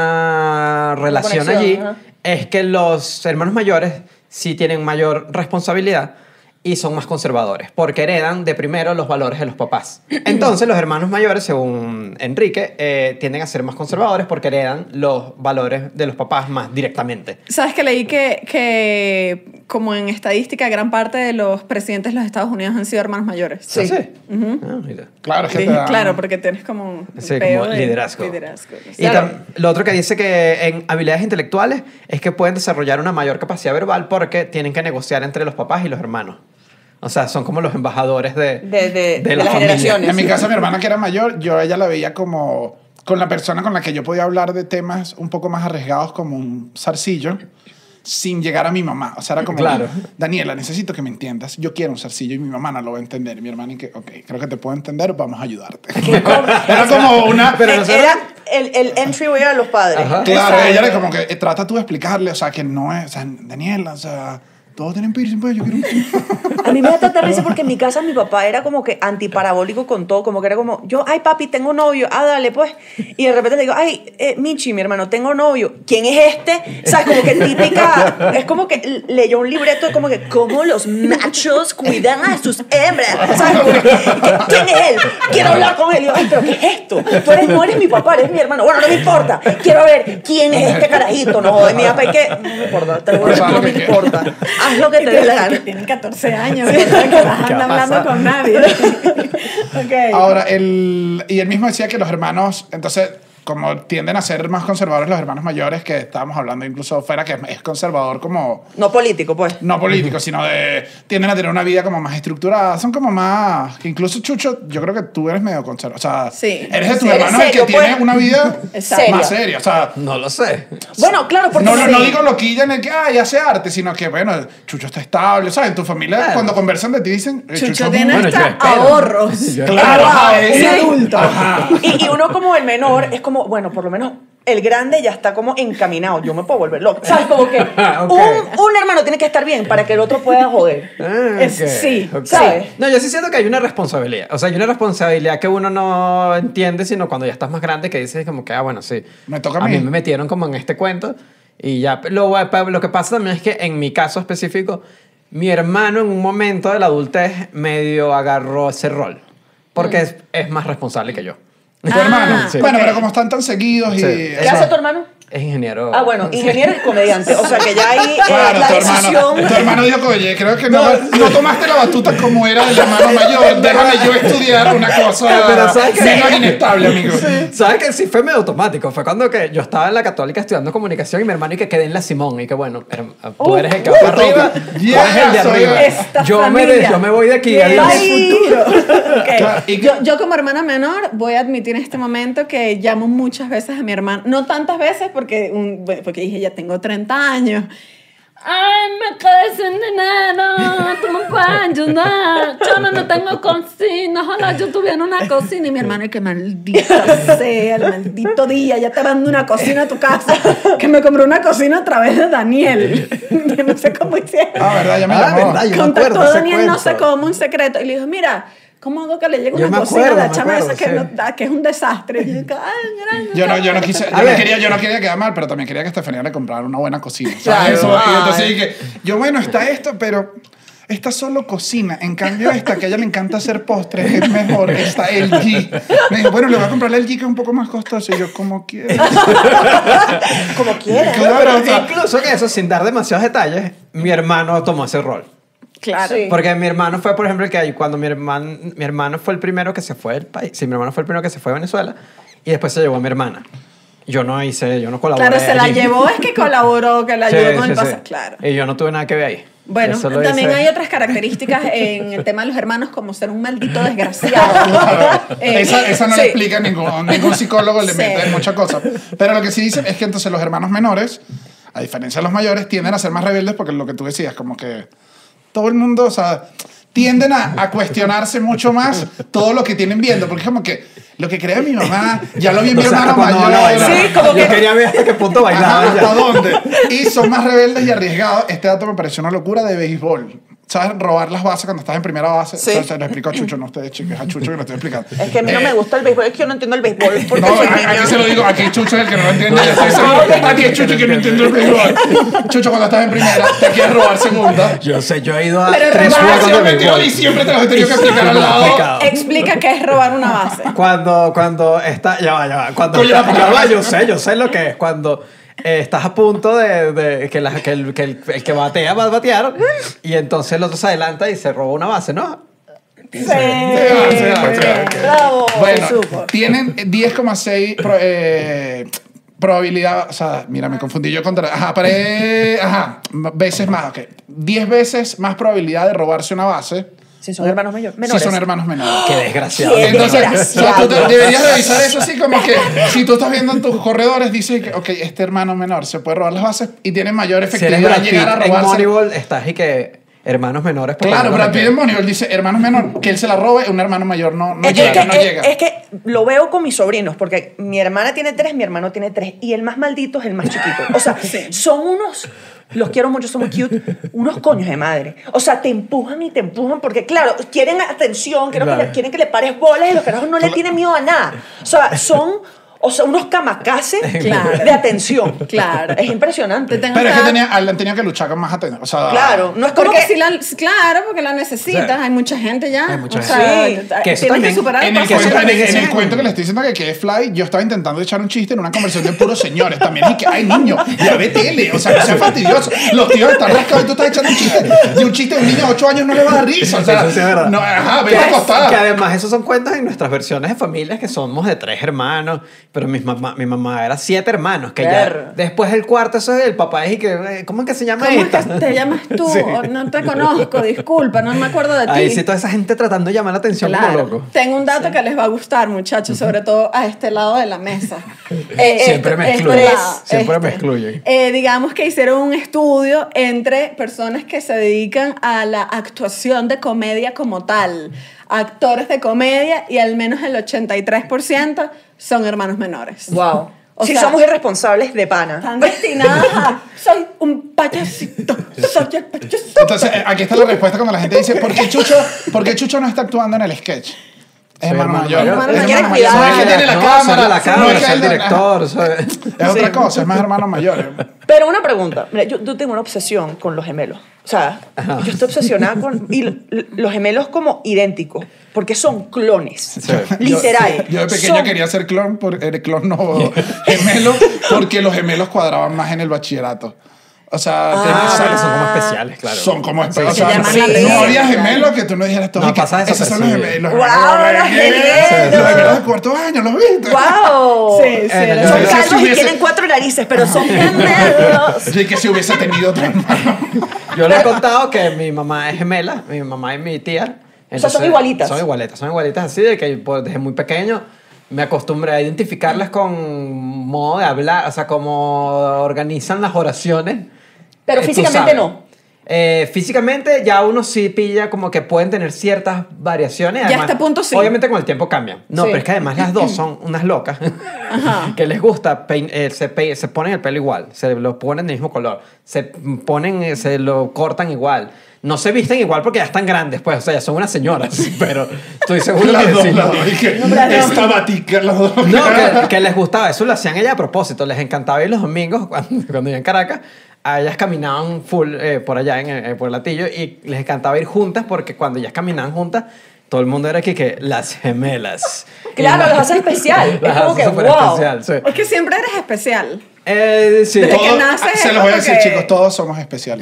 una relación conexión, allí, ajá. es que los hermanos mayores sí tienen mayor responsabilidad y son más conservadores, porque heredan de primero los valores de los papás. Entonces los hermanos mayores, según Enrique, eh, tienden a ser más conservadores porque heredan los valores de los papás más directamente. ¿Sabes que leí que, que, como en estadística, gran parte de los presidentes de los Estados Unidos han sido hermanos mayores? Sí. ¿Ah, sí? Ah, mira. Claro, es que Sí, te da- claro, porque tienes como un Sí, peo como de liderazgo. liderazgo. Y tam- lo otro que dice que en habilidades intelectuales es que pueden desarrollar una mayor capacidad verbal porque tienen que negociar entre los papás y los hermanos. O sea, son como los embajadores de, De- de- de la las familia. generaciones. En mi casa, mi hermana que era mayor, yo a ella la veía como con la persona con la que yo podía hablar de temas un poco más arriesgados como un zarcillo sin llegar a mi mamá. O sea, era como, Claro. Daniela, necesito que me entiendas. Yo quiero un zarcillo y mi mamá no lo va a entender. Y mi hermana, y que, ok, creo que te puedo entender, vamos a ayudarte. Era como una... Pero Eh, nosotros- Era el, el entryway a los padres. Ajá. Claro, Exacto. ella era como que eh, trata tú de explicarle, o sea, que no es, o sea, Daniela, o sea, todos tienen piercing, pues yo quiero un... A mí me da tanta risa porque en mi casa mi papá era como que antiparabólico con todo, como que era como, yo, ay papi, tengo novio, ah, dale pues. Y de repente le digo, ay, eh, Michi, mi hermano, tengo novio. ¿Quién es este? ¿Sabes? Como que típica, es como que leyó un libreto de como que, cómo los machos cuidan a sus hembras. ¿Sabes? Como que, ¿quién es él? Quiero hablar con él. Y yo, ay, pero ¿qué es esto? Tú eres, no eres mi papá, eres mi hermano. Bueno, no me importa. Quiero ver quién es este carajito. No, de mi papá, ¿y qué? No me importa, te lo juro, no me importa. Haz lo que te dé la Que gana. tienen catorce años, que no ¿Qué ha andan hablando pasado? con nadie. Ok. Ahora, el, y él mismo decía que los hermanos, entonces, como tienden a ser más conservadores los hermanos mayores, que estábamos hablando incluso fuera, que es conservador como, No político, pues. no político, sino de, tienden a tener una vida como más estructurada, son como más, que incluso Chucho, yo creo que tú eres medio conservador, o sea, Sí. eres de tus Sí, eres hermanos el que serio, tiene pues. una vida Exacto. más seria, o sea... No lo sé. Bueno, claro, porque No, no, no sí. digo loquilla en el que, ay, hace arte, sino que, bueno, Chucho está estable, ¿sabes? En tu familia, Claro. cuando conversan de ti, dicen, eh, Chucho es tiene muy- Bueno, yo hasta espero. ahorros. Yo- Claro, Wow, ajá, un es- adulto. Ajá. Y, y uno como el menor es como, bueno, por lo menos el grande ya está como encaminado. Yo me puedo volver loco. ¿Sabes? Como que Ok. un, un hermano tiene que estar bien para que el otro pueda joder. Ah, Es- ok, sí, ok. ¿sabes? No, yo sí siento que hay una responsabilidad. O sea, hay una responsabilidad que uno no entiende, sino cuando ya estás más grande, que dices como que, ah, bueno, sí. Me toca a A mí. mí me metieron como en este cuento y ya. Lo, lo que pasa también es que en mi caso específico, Mi hermano en un momento de la adultez medio agarró ese rol. Porque Mm. es, es más responsable que yo. ¿Tu Ah, hermano? sí. Bueno, ok. pero como están tan seguidos y... Sí. ¿Qué Eso- hace tu hermano? Es ingeniero. Ah, bueno, ingeniero y comediante. O sea que ya ahí eh, Claro, la tu decisión... hermano, tu hermano dijo que, oye, creo que no, no tomaste la batuta como era el hermano mayor. Déjame yo estudiar una cosa Pero ¿sabes qué? menos inestable, amigo. ¿Sabes que sí fue medio automático? Fue cuando que yo estaba en la Católica estudiando comunicación y mi hermano y que quedé en la Simón y que bueno, herm- tú eres el que va Uh, para arriba, tú yes, eres el de soy arriba. esta Yo me, de- familia. yo me voy de aquí, Bien. adiós. Ay. futuro. Ok. Claro, y- yo, yo como hermana menor voy a admitir en este momento que llamo muchas veces a mi hermana, no tantas veces porque, un, porque dije ya tengo treinta años. Ay, me quedé sin dinero, tú me puedes ayudar, yo no, no tengo cocina, ojalá yo tuviera una cocina. Y mi hermano, y que maldita sea, el maldito día, ya te mando una cocina a tu casa, que me compró una cocina a través de Daniel. Yo no sé cómo hicieron. Ah, verdad, ya me Ah, llamó. verdad, yo me Contactó acuerdo a ese Daniel, no sé cuento. cómo, un secreto. Y le dijo, mira, ¿cómo hago que le llegue Yo una me cocina acuerdo, a la me chama acuerdo, esa que, sí. no, ah, que es un desastre? Y yo, ay, mira, Yo no, yo no quise, yo A no, ver. quería, yo no quería quedar mal, pero también quería que Estefanía le comprara una buena cocina. Claro. ¿Sabes? Eso, y Ay. entonces dije, yo bueno, está esto, pero esta solo cocina. En cambio esta, que a ella le encanta hacer postres, es mejor, esta L G. Me dijo, bueno, le voy a comprar la L G que es un poco más costosa. Y yo, como quieras. Como quieras. Claro, Pero o sea, incluso que eso, sin dar demasiados detalles, mi hermano tomó ese rol. claro. Sí. Porque mi hermano fue, por ejemplo, el que cuando mi hermano, mi hermano fue el primero que se fue del país. Sí, mi hermano fue el primero que se fue a Venezuela y después se llevó a mi hermana. Yo no hice, yo no colaboré. Claro, se la allí. llevó, es que colaboró, que la Sí, ayudó con sí, el sí. pasaje. Claro. Y yo no tuve nada que ver ahí. Bueno, Yo solo también hice- hay otras características en el tema de los hermanos, como ser un maldito desgraciado. Eh, esa, esa no sí. le explica ningún, ningún psicólogo, le Sí. mete muchas cosas. Pero lo que sí dicen es que entonces los hermanos menores, a diferencia de los mayores, tienden a ser más rebeldes porque lo que tú decías, como que todo el mundo, o sea, tienden a, a cuestionarse mucho más todo lo que tienen viendo. Porque es como que lo que crea mi mamá, ya lo vi en mi O sea, hermano cuando mayor. van a bailar. Sí, como Yo que- quería ver hasta qué punto Ajá, bailaban ¿hasta ya. dónde? Y son más rebeldes y arriesgados. Este dato me pareció una locura de béisbol. ¿Sabes? Robar las bases cuando estás en primera base. Sí. Eso se lo explico a Chucho, no a ustedes, chicos. Es a Chucho que lo estoy explicando. Es que a mí no Eh, me gusta el béisbol, es que yo no entiendo el béisbol. Porque No, soy a- niña. aquí se lo digo, aquí Chucho es el que no lo entiende. Yo estoy seguro. Aquí es Chucho que no entiende el béisbol. Chucho, cuando estás en primera, te quieres robar segunda. Yo sé, yo he ido a Pero tres rebaja, juegos de Siempre, béisbol. y siempre te los he tenido que explicar al lado. Complicado. Explica qué es robar una base. Cuando, cuando está, ya va, ya va. Cuando Coño, está- la ya va, palabra. yo sé, yo sé lo que es. Cuando eh, estás a punto de, de que, la- que, el, que el, el que batea va a batear y entonces el otro se adelanta y se roba una base, ¿no? Sí. Se va, se va, se va. Bravo. Bueno, se supo. tienen diez coma seis pro- eh, probabilidad, o sea, mira, me confundí yo contra, ajá, pre, ajá, veces más, ok, diez veces más probabilidad de robarse una base Si son hermanos mayor- si menores. son hermanos menores. Qué desgraciado. Qué Entonces, desgraciado. o sea, tú te- deberías revisar eso así como que si tú estás viendo en tus corredores, dice que, ok, este hermano menor se puede robar las bases y tiene mayor Si eres efectividad Brad de Pitt llegar a en robarse. Moneyball, estás y que hermanos menores. por Claro, lo Brad menos Pitt que- en Moneyball dice hermano menor, que él se la robe, un hermano mayor no, no Es que, llega, es no que- llega. es que lo veo con mis sobrinos, porque mi hermana tiene tres, mi hermano tiene tres, y el más maldito es el más chiquito. O sea, son unos, los quiero mucho, son muy cute, unos coños de madre. O sea, te empujan y te empujan, porque claro, quieren atención, quieren, Claro. que, le, quieren que le pares bolas, y los carajos no le tienen miedo a nada. O sea, son... O sea, unos kamikazes Claro. de atención. Claro. Es impresionante. Te tengo Pero es que acá- tenía, han tenido que luchar con más atención. O sea, Claro, no es como Porque que... si la, claro, porque la necesitas. Claro. Hay mucha gente ya. Hay mucha o sea, gente. t- Sí, que eso tienes que también- superar En el, proceso cuento, de en, el, en el transición. cuento que le estoy diciendo que, que es Fly, yo estaba intentando echar un chiste en una conversación de puros señores también. Y que, ay, niño, ya ve tele. O sea, no sea fastidioso. Los tíos están rascados y tú estás echando un chiste. De un chiste de un niño de ocho años no le va a dar risa. O sea, Eso sí es verdad. no, ajá, vete Que- a acostar. Que además esos son cuentos en nuestras versiones de familias que somos de tres hermanos, pero mi mamá, mi mamá era siete hermanos, que Perro. ya después del cuarto eso es el papá es y que eh, ¿cómo es que se llama ¿Cómo es esta? que te llamas tú? Sí. O no te conozco, disculpa, no me acuerdo de ti. Ahí sí toda esa gente tratando de llamar la atención como Claro. loco. Tengo un dato que les va a gustar, muchachos, sobre todo a este lado de la mesa. Eh, Siempre este- me este excluyen. lado, Siempre me este. excluyen. Eh, digamos que hicieron un estudio entre personas que se dedican a la actuación de comedia como tal, actores de comedia, y al menos el ochenta y tres por ciento son hermanos menores. Wow. O Si sea, somos irresponsables de pana. Están destinadas a soy un payasito, soy el payasito. Entonces, eh, aquí está la respuesta cuando la gente dice, ¿por qué Chucho, por qué Chucho no está actuando en el sketch? Es Soy hermano mayor. Hermano Es mayor. hermano Cuidado. mayor. No es que tiene la no, cámara. soy la no cámara, es que soy el él- director. soy- Es otra cosa, es más hermano mayor. Pero una pregunta. Mira, yo, yo tengo una obsesión con los gemelos. O sea, yo estoy obsesionada con... Y l- l- los gemelos como idénticos. Porque son clones. Literal. Yo, yo de pequeño Son- quería ser clon, por, eh, clon no gemelo, porque los gemelos cuadraban más en el bachillerato. O sea, Ah, te- Ah, son- porque son como especiales, claro. Son como Sí, especiales. se o sea, llaman no la había regla. gemelos que tú no dijeras todo. No, y que pasa esos son los desapercibido. gemelos. ¡Guau, los los gemelos! gemelos! Los gemelos de cuarto año, ¿los viste? ¡Wow! Sí, sí, Eh, era- yo Son decía, calvos si hubiese- y tienen cuatro narices, pero son gemelos. Sí, que si hubiese tenido otro hermano. Yo le he contado que mi mamá es gemela, mi mamá y mi tía. sea, son igualitas. Son igualitas, son igualitas así, de que pues, desde muy pequeño me acostumbré a identificarlas con modo de hablar, o sea, cómo organizan las oraciones. Pero Eh, tú físicamente sabes. no. Eh, físicamente ya uno sí pilla como que pueden tener ciertas variaciones. Ya a Además, este punto sí. Obviamente con el tiempo cambian. No, Sí. pero es que además las dos son unas locas Ajá. que les gusta, pein- eh, se, pe- se ponen el pelo igual, se lo ponen del mismo color, se ponen, eh, se lo cortan igual. No se visten igual porque ya están grandes, pues, o sea, ya son unas señoras, pero estoy seguro Las que dos, sí. las dos. Y que No, pero no. esta batica, las dos. No, que, que les gustaba, eso lo hacían ella a propósito, les encantaba ir los domingos cuando, cuando iban en Caracas, a ellas caminaban full eh, por allá en, eh, por el Latillo y les encantaba ir juntas porque cuando ellas caminaban juntas, todo el mundo era aquí que las gemelas. Claro, Y los hace especial. las Es como hace que, súper wow. especial, sí. Es que siempre eres especial. Eh, sí. Desde que Todos- naces se es los voy a como decir, que- chicos, todos somos especiales.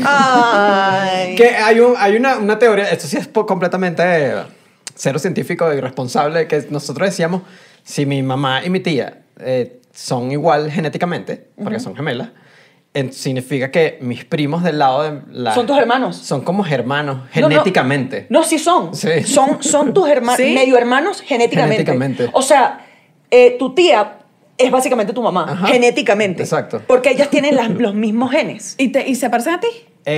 Ay. Que hay, un, hay una, una teoría, esto sí es po- completamente eh, cero científico y irresponsable, que nosotros decíamos, si mi mamá y mi tía eh, son igual genéticamente, porque son gemelas, en- significa que mis primos del lado de la... ¿Son tus hermanos? Son como hermanos, No, no. genéticamente. No, sí son. Sí. Son, son tus hermanos, ¿Sí? medio hermanos genéticamente. Genéticamente. O sea, eh, tu tía es básicamente tu mamá, Ajá. genéticamente. Exacto. Porque ellas tienen las- los mismos genes. ¿Y, te, ¿Y se parecen a ti?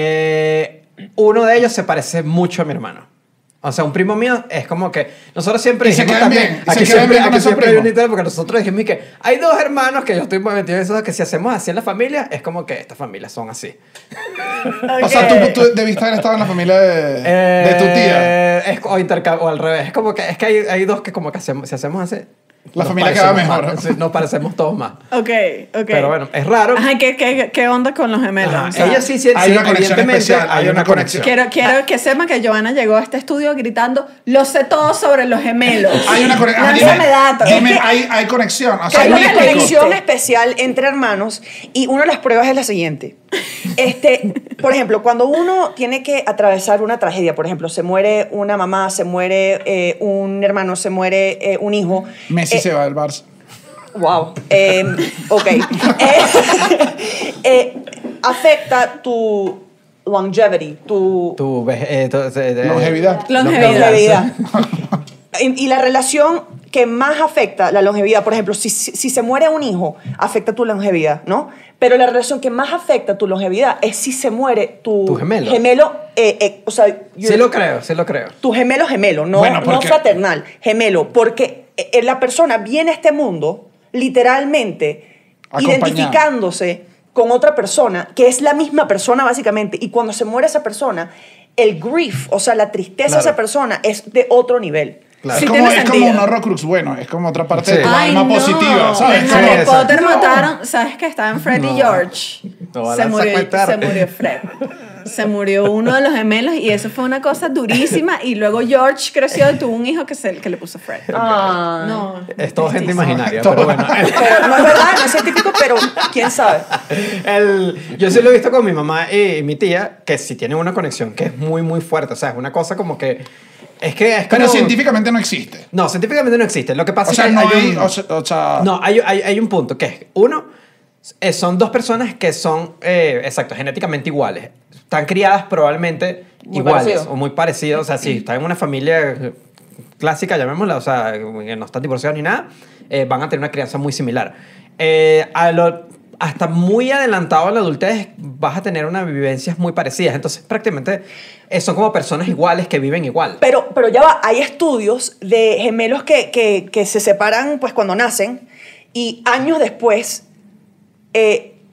Eh, uno de ellos se parece mucho a mi hermano. O sea, un primo mío es como que nosotros siempre Y se dijimos quedan también, bien, y se aquí quedan siempre, bien con aquí esos siempre hay primos. un interés porque nosotros dijimos que hay dos hermanos que yo estoy metido en eso, que si hacemos así en la familia, es como que estas familias son así. O sea, tú, tú debiste haber estado en la familia de, de tu tía. Eh, es, o, interca- o al revés, es como que, es que hay, hay dos que como que hacemos, si hacemos así... La nos familia queda parecemos mejor. más, sí, nos parecemos todos más. Ok, ok. Pero bueno, es raro. Ajá, ¿qué, qué, qué onda con los gemelos? Ajá, O sea, ellos sí, sí, hay sí, una conexión evidentemente especial, hay una conexión. Quiero, quiero que sepan que Joana llegó a este estudio gritando, lo sé todo sobre los gemelos. Hay una conexión. Lánzame datos. Dime, hay, hay conexión. O sea, Hay es una místico. conexión especial entre hermanos y una de las pruebas es la siguiente. Este, por ejemplo, cuando uno tiene que atravesar una tragedia, por ejemplo, se muere una mamá, se muere eh, un hermano, se muere eh, un hijo. Messi eh, se va del Barça. Wow. Eh, ok. Eh, eh, afecta tu longevity, tu Tu, veje- eh, tu- eh, eh, Longevidad. Longevidad. longevidad. y, y la relación que más afecta la longevidad, por ejemplo, si, si, si se muere un hijo, afecta tu longevidad, ¿no? Pero la relación que más afecta tu longevidad es si se muere tu, Tu gemelo. eh, eh, o sea, Sí lo creo, sí lo creo. tu gemelo gemelo, no, Bueno, no porque- fraternal, gemelo, porque eh, la persona viene a este mundo literalmente Acompañada. identificándose con otra persona, que es la misma persona básicamente, y cuando se muere esa persona, el grief, o sea, la tristeza de Claro. esa persona es de otro nivel. Claro. Sí es como, tiene es como sentido. un horrocrux bueno, es como otra parte Sí. de tu Ay, alma no. positiva, ¿sabes? En Sí, Harry exacto. Potter No. mataron, ¿sabes que estaba en Fred y No. George? No, se, la murió, sacuetar. se murió Fred. Se murió uno de los gemelos y eso fue una cosa durísima. Y luego George creció y tuvo un hijo que, se, que le puso Fred. Ah. No. Es todo gente imaginaria, Todo. pero bueno. Pero no es verdad, no es científico, pero quién sabe. El- yo sí lo he visto con mi mamá y mi tía, que sí tienen una conexión que es muy, muy fuerte. O sea, es una cosa como que... Es que es Pero como- científicamente no existe. No, científicamente no existe. Lo que pasa O sea, es que no hay, hay... un- O sea, o sea, No, hay, hay, hay un punto que es, uno, eh, son dos personas que son, eh, exacto, genéticamente iguales. Están criadas probablemente Muy iguales parecido. o muy parecidas. O sea, si están en una familia eh, clásica, llamémosla, o sea, que no están divorciados ni nada, eh, van a tener una crianza muy similar. Eh, a lo- hasta muy adelantado en la adultez vas a tener unas vivencias muy parecidas. Entonces, prácticamente eh, son como personas iguales que viven igual. Pero, pero ya va, hay estudios de gemelos que, que, que se separan pues cuando nacen y años después eh,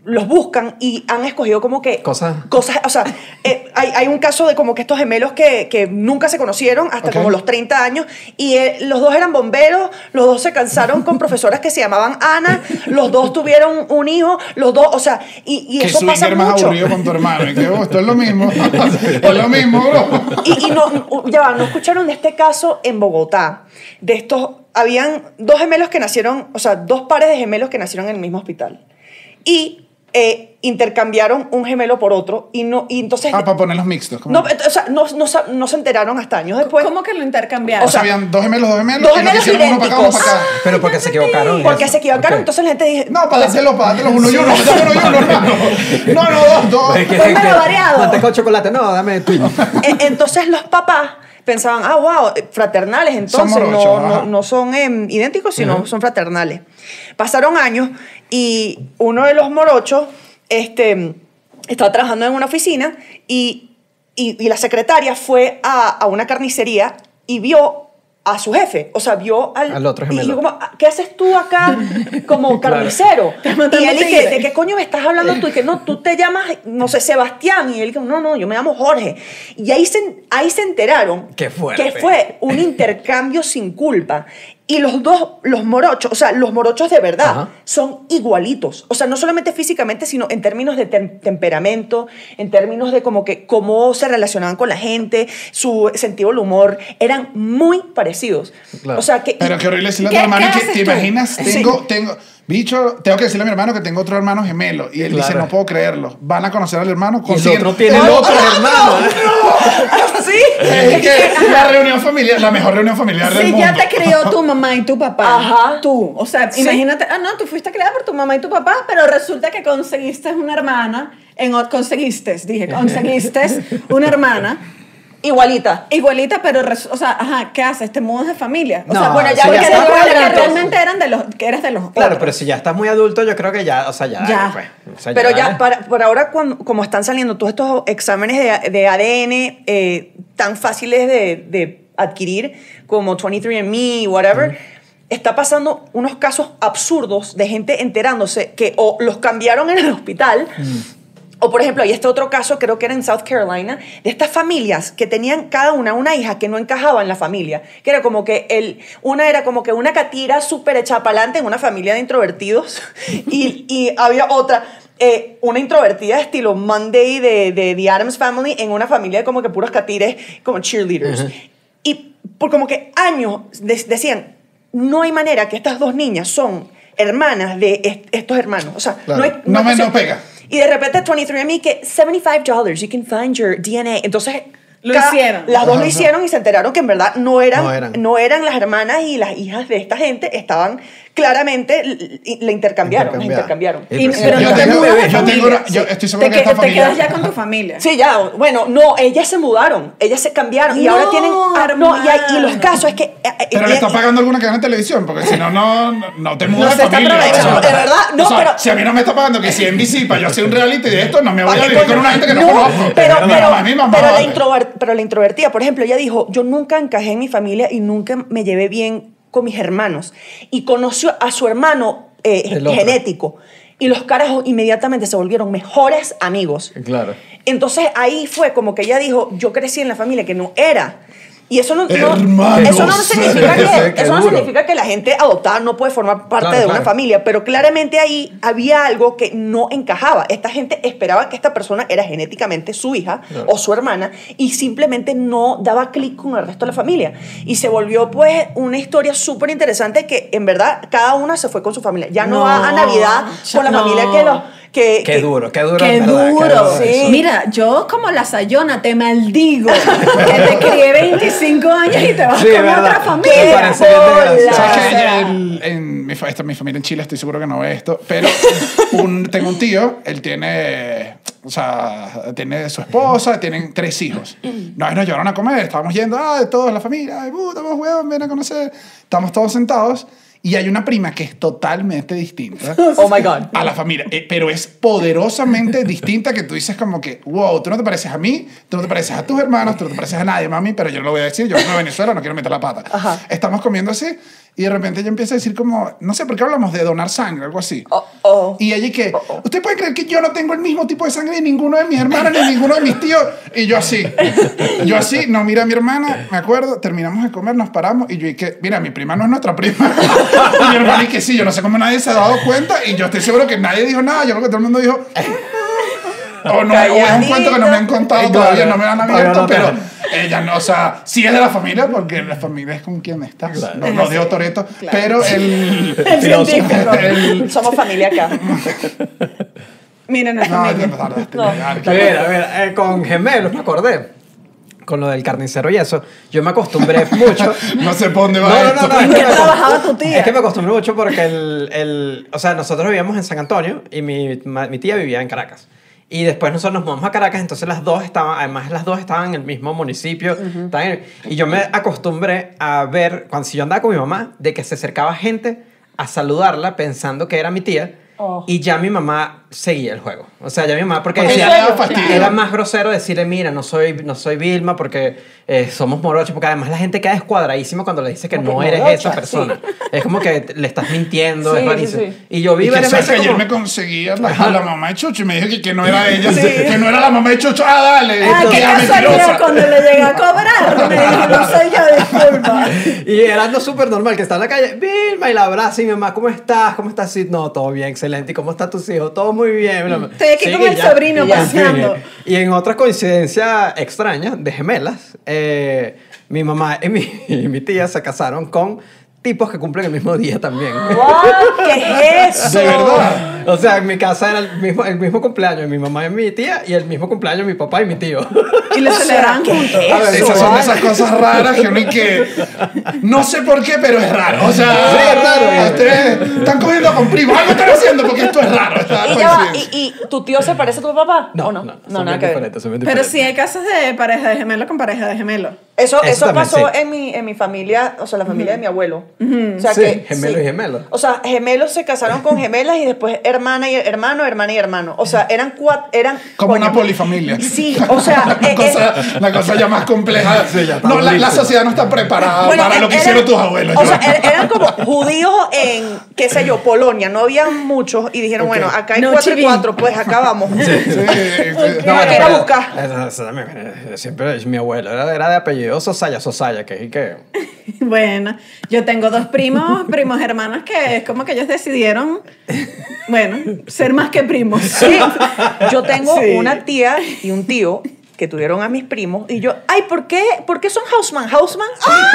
los buscan y han escogido como que... Cosas. Cosas, o sea, eh, hay, hay un caso de como que estos gemelos que, que nunca se conocieron hasta Okay. como los treinta años y eh, los dos eran bomberos, los dos se cansaron con profesoras que se llamaban Ana, los dos tuvieron un hijo, los dos, o sea, y, y Que eso pasa swinger más mucho. aburrido con tu hermano. Y que, oh, esto es lo mismo. Es lo mismo, bro. Y, y no, ya va, no escucharon de este caso en Bogotá, de estos, habían dos gemelos que nacieron, o sea, dos pares de gemelos que nacieron en el mismo hospital. Y eh, intercambiaron un gemelo por otro y no y entonces Ah, para ponerlos mixtos. ¿cómo? no, o sea, no, no, sa- no se enteraron hasta años después. ¿Cómo que lo intercambiaron? O sea, habían dos gemelos, dos gemelos. Dos y lo gemelos quisieron uno para acá, uno para acá. idénticos. Pero porque se equivocaron. Porque eso. se equivocaron, Ok. entonces la gente dice, No, para dártelo, para dártelo uno y uno. Dame uno y uno, hermano. No, no, dos, dos. Es que- Pónmelo que- variado. Manteca o chocolate. No, dame twin. E- entonces los papás pensaban, ah, wow, fraternales, entonces Son morochos, no, ajá. no, no son em, idénticos, sino Ajá. son fraternales. Pasaron años y uno de los morochos este, estaba trabajando en una oficina y, y, y la secretaria fue a, a una carnicería y vio a su jefe, o sea, vio al, Al otro y gemelo. yo como, ¿qué haces tú acá como carnicero? matando Y él, y que, tigres. ¿de qué coño me estás hablando tú? Y que no, tú te llamas, no sé, Sebastián. Y él que no, no, yo me llamo Jorge. Y ahí se, ahí se enteraron Qué fuerte. que fue un intercambio sin culpa. Y los dos, los morochos, o sea, los morochos de verdad, Ajá. son igualitos. O sea, no solamente físicamente, sino en términos de tem- temperamento, en términos de como que cómo se relacionaban con la gente, su sentido del humor, eran muy parecidos. Claro. O sea, que... Pero qué horrible decirle a tu ¿Qué- hermano qué que haces te tú? imaginas, Sí. tengo, tengo, bicho, tengo que decirle a mi hermano que tengo otro hermano gemelo. Y él dice, Claro. no puedo creerlo. Van a conocer al hermano, Y el consiguen otro tiene el el otro otro hermano. ¿Sí? Es que la reunión familiar, la mejor reunión familiar del Si mundo. ya te crió tu mamá y tu papá, Ajá. tú, o sea, Sí. imagínate, ah, no, tú fuiste criada por tu mamá y tu papá, pero resulta que conseguiste una hermana, en, o- conseguiste, dije, conseguiste una hermana Igualita. igualita, pero, res- o sea, ajá, ¿qué haces? ¿Te mudas de familia? O No, sea, bueno, ya sí, porque ya te está. acuerdas que realmente eran de los, que eres de los Claro, otros. pero si ya estás muy adulto, yo creo que ya, o sea, ya. Ya. pues, o sea, Pero ya, dale. para, por ahora, cuando, como están saliendo todos estos exámenes de, de A D N eh, tan fáciles de, de adquirir como veintitrés and me, whatever, está pasando unos casos absurdos de gente enterándose que o los cambiaron en el hospital. O, por ejemplo, hay este otro caso, creo que era en South Carolina, de estas familias que tenían cada una una hija que no encajaba en la familia. Que era como que el, una era como que una catira súper hecha para adelante en una familia de introvertidos. y, y había otra, eh, una introvertida estilo Monday de, de The Addams Family en una familia de como que puros catires como cheerleaders. Ajá. Y por como que años de- decían, no hay manera que estas dos niñas son hermanas de est- estos hermanos. O sea, Claro. no hay... No hay me- posible- no pega. Y de repente veintitrés and me que setenta y cinco dólares, you can find your D N A. Entonces, Lo cada- hicieron. Las dos Ajá, lo ajá. hicieron y se enteraron que en verdad no eran, No no eran. eran. las hermanas y las hijas de esta gente, estaban claramente, l- y la intercambiaron, la Intercambiaron. intercambiaron. Y Y- pero pero si no ya te tengo mudas de bebé, yo tengo familia. una- yo estoy seguro te, que que- esta te familia- quedas ya con tu familia. Sí, ya, bueno, no, ellas se mudaron, ellas se cambiaron y No, ahora tienen... ah, no, y, hay- y los hermano. casos es que... eh, eh, Pero y- le está y- pagando alguna cadena de televisión, porque si no, no, no, no te mudas No de se está familia. aprovechando, de verdad, no, o sea, pero- si a mí no me está pagando que si N B C para yo hacer un reality de esto, no me voy a ¿Para qué vivir con coño? una gente que no, conozco. Pero, Mi pero, mamá es mi mamá, pero, la vale. introver- pero la introvertida, por ejemplo, ella dijo, yo nunca encajé en mi familia y nunca me llevé bien con mis hermanos. Y conoció a su hermano eh, El otro. genético. Y los carajos inmediatamente se volvieron mejores amigos. Claro. Entonces ahí fue como que ella dijo, yo crecí en la familia que no era. Y eso no, no- Hermanos. eso no significa Qué que, eso no duro. significa que la gente adoptada no puede formar parte Claro, de una claro. familia, pero claramente ahí había algo que no encajaba. Esta gente esperaba que esta persona era genéticamente su hija Claro. o su hermana y simplemente no daba clic con el resto de la familia. Y se volvió pues una historia súper interesante que en verdad cada una se fue con su familia. Ya no, No, va a Navidad con la no. familia que los... Que, Qué que- duro, qué duro. ¡Qué en verdad, duro! qué Sí. Mira, yo como la Sayona te maldigo que te crié veinticinco años y te vas Sí, con es verdad. otra Me familia. parece bien desgraciado. ¿Sabes O qué? sea, El- en mi, fa- esta, mi familia en Chile, estoy seguro que no ve esto, pero un- tengo un tío, él tiene, o sea, tiene su esposa, tienen tres hijos. Una vez nos llevaron a comer, estábamos yendo, ah, todos la familia, ay, puta, vos, huevón, ven a conocer. Estamos todos sentados Y hay una prima que es totalmente distinta Oh my God. a la familia, eh, pero es poderosamente distinta que tú dices como que, wow, tú no te pareces a mí, tú no te pareces a tus hermanos, tú no te pareces a nadie, mami, pero yo no lo voy a decir, yo vengo de Venezuela, no quiero meter la pata. Ajá. Estamos comiendo así y de repente ella empieza a decir como, no sé por qué hablamos de donar sangre, algo así. Oh, oh. Y ella y que, Oh, oh. ¿usted puede creer que yo no tengo el mismo tipo de sangre de ninguno de mis hermanos ni ninguno de mis tíos? Y yo así, yo así, no, mira a mi hermana, me acuerdo, terminamos de comer, nos paramos y yo y que, mira, mi prima no es nuestra prima. Y mi hermana y que sí, yo no sé cómo nadie se ha dado cuenta y yo estoy seguro que nadie dijo nada, yo creo que todo el mundo dijo... O, no, o es un cuento que no me han contado, todavía no me han abierto, pero ella no, o sea, sí es de la familia, porque la familia es con quien estás. Claro. No, no digo Toretto, pero el... El científico. el- Somos familia acá. Mira, no es no, familia. ya tardaste, No. ya, A ver, a ver, eh, con gemelos me acordé. Con lo del carnicero y eso, yo me acostumbré mucho. no sé por dónde va No, no, esto. no, no. ¿En qué trabajaba tu tía? Es que me acostumbré mucho porque el, el... O sea, nosotros vivíamos en San Antonio y mi, ma- mi tía vivía en Caracas. Y después nosotros nos mudamos a Caracas, entonces las dos estaban, además las dos estaban en el mismo municipio. estaban en- y yo me acostumbré a ver, cuando si yo andaba con mi mamá, de que se acercaba gente a saludarla pensando que era mi tía. Oh. Y ya mi mamá seguía el juego. O sea, ya mi mamá, porque Porque decía, ya le daba fastidio. era más grosero decirle, mira, no soy, no soy Vilma porque eh, somos morochos, porque además la gente queda descuadradísima cuando le dice que Como no que eres morocha, esa persona. Es como que le estás mintiendo, Sí, es sí, rarísimo. sí. Y yo vi Y que varias sabes que veces ayer como... me conseguía la, a la mamá de Chucho y me dijo que, que no era ella, que no era la mamá de Chucho. Ah, dale, Ah, que qué era casualidad mentirosa. cuando le llegué a cobrar. Me dijo, no soy yo, disculpa. Y era algo súper normal, que está en la calle, Vilma, y la abraza, y mi mamá, ¿cómo estás? ¿Cómo estás? Sí, no, todo bien, excelente. ¿Y cómo están tus hijos? Todo muy bien. Estoy aquí con y el sobrino y ya. paseando. Y en otra coincidencia extraña de gemelas, eh, mi mamá y mi, y mi tía se casaron con tipos que cumplen el mismo día también. What? ¿Qué es eso? De verdad. O sea, en mi casa era el mismo, el mismo cumpleaños de mi mamá y mi tía y el mismo cumpleaños de mi papá y mi tío. Y lo O sea, celebraban ¿qué juntos. es A ver, eso, esas son de vale? esas cosas raras que uno y que no sé por qué, pero es raro. O sea, Sí, es raro. ustedes están cogiendo con primos. Algo están haciendo porque esto es raro. Esta Y, ya va, coincidencia. ¿y, ¿Y tu tío se parece a tu papá? No, ¿O no? no, No, son nada bien que ver. diferentes, son bien Pero diferentes. sí hay casos de pareja de gemelo con pareja de gemelo. Eso, Eso eso también, pasó sí. en, mi, en mi familia, o sea, la familia de mi abuelo. O sea Sí, que, gemelos y gemelos. O sea, gemelos se casaron con gemelas y después hermana y hermano, hermana y hermano. O sea, eran cuatro, eran... Como coño, una polifamilia. Sí, o sea... La eh, cosa, eh, la cosa ya más compleja. Sí, ya está no, la, la buenísimo. sociedad no está preparada bueno, para eh, lo que eran- hicieron tus abuelos. O yo. sea, er- eran como judíos en, qué sé yo, Polonia. No había muchos y dijeron, Ok. bueno, acá hay No cuatro y chivin. cuatro, pues acá vamos. Sí, sí. No, bueno, que era pero- buscar. Eso- eso también, eh, siempre es mi abuelo, era, era de apellido Sosaya, Sosaya, que es que... Bueno, yo tengo dos primos, primos hermanos, que es como que ellos decidieron, bueno, ser más que primos. Sí, yo tengo Sí. una tía y un tío que tuvieron a mis primos y yo, ay, ¿por qué, ¿por qué son Hausman? ¿Hausman?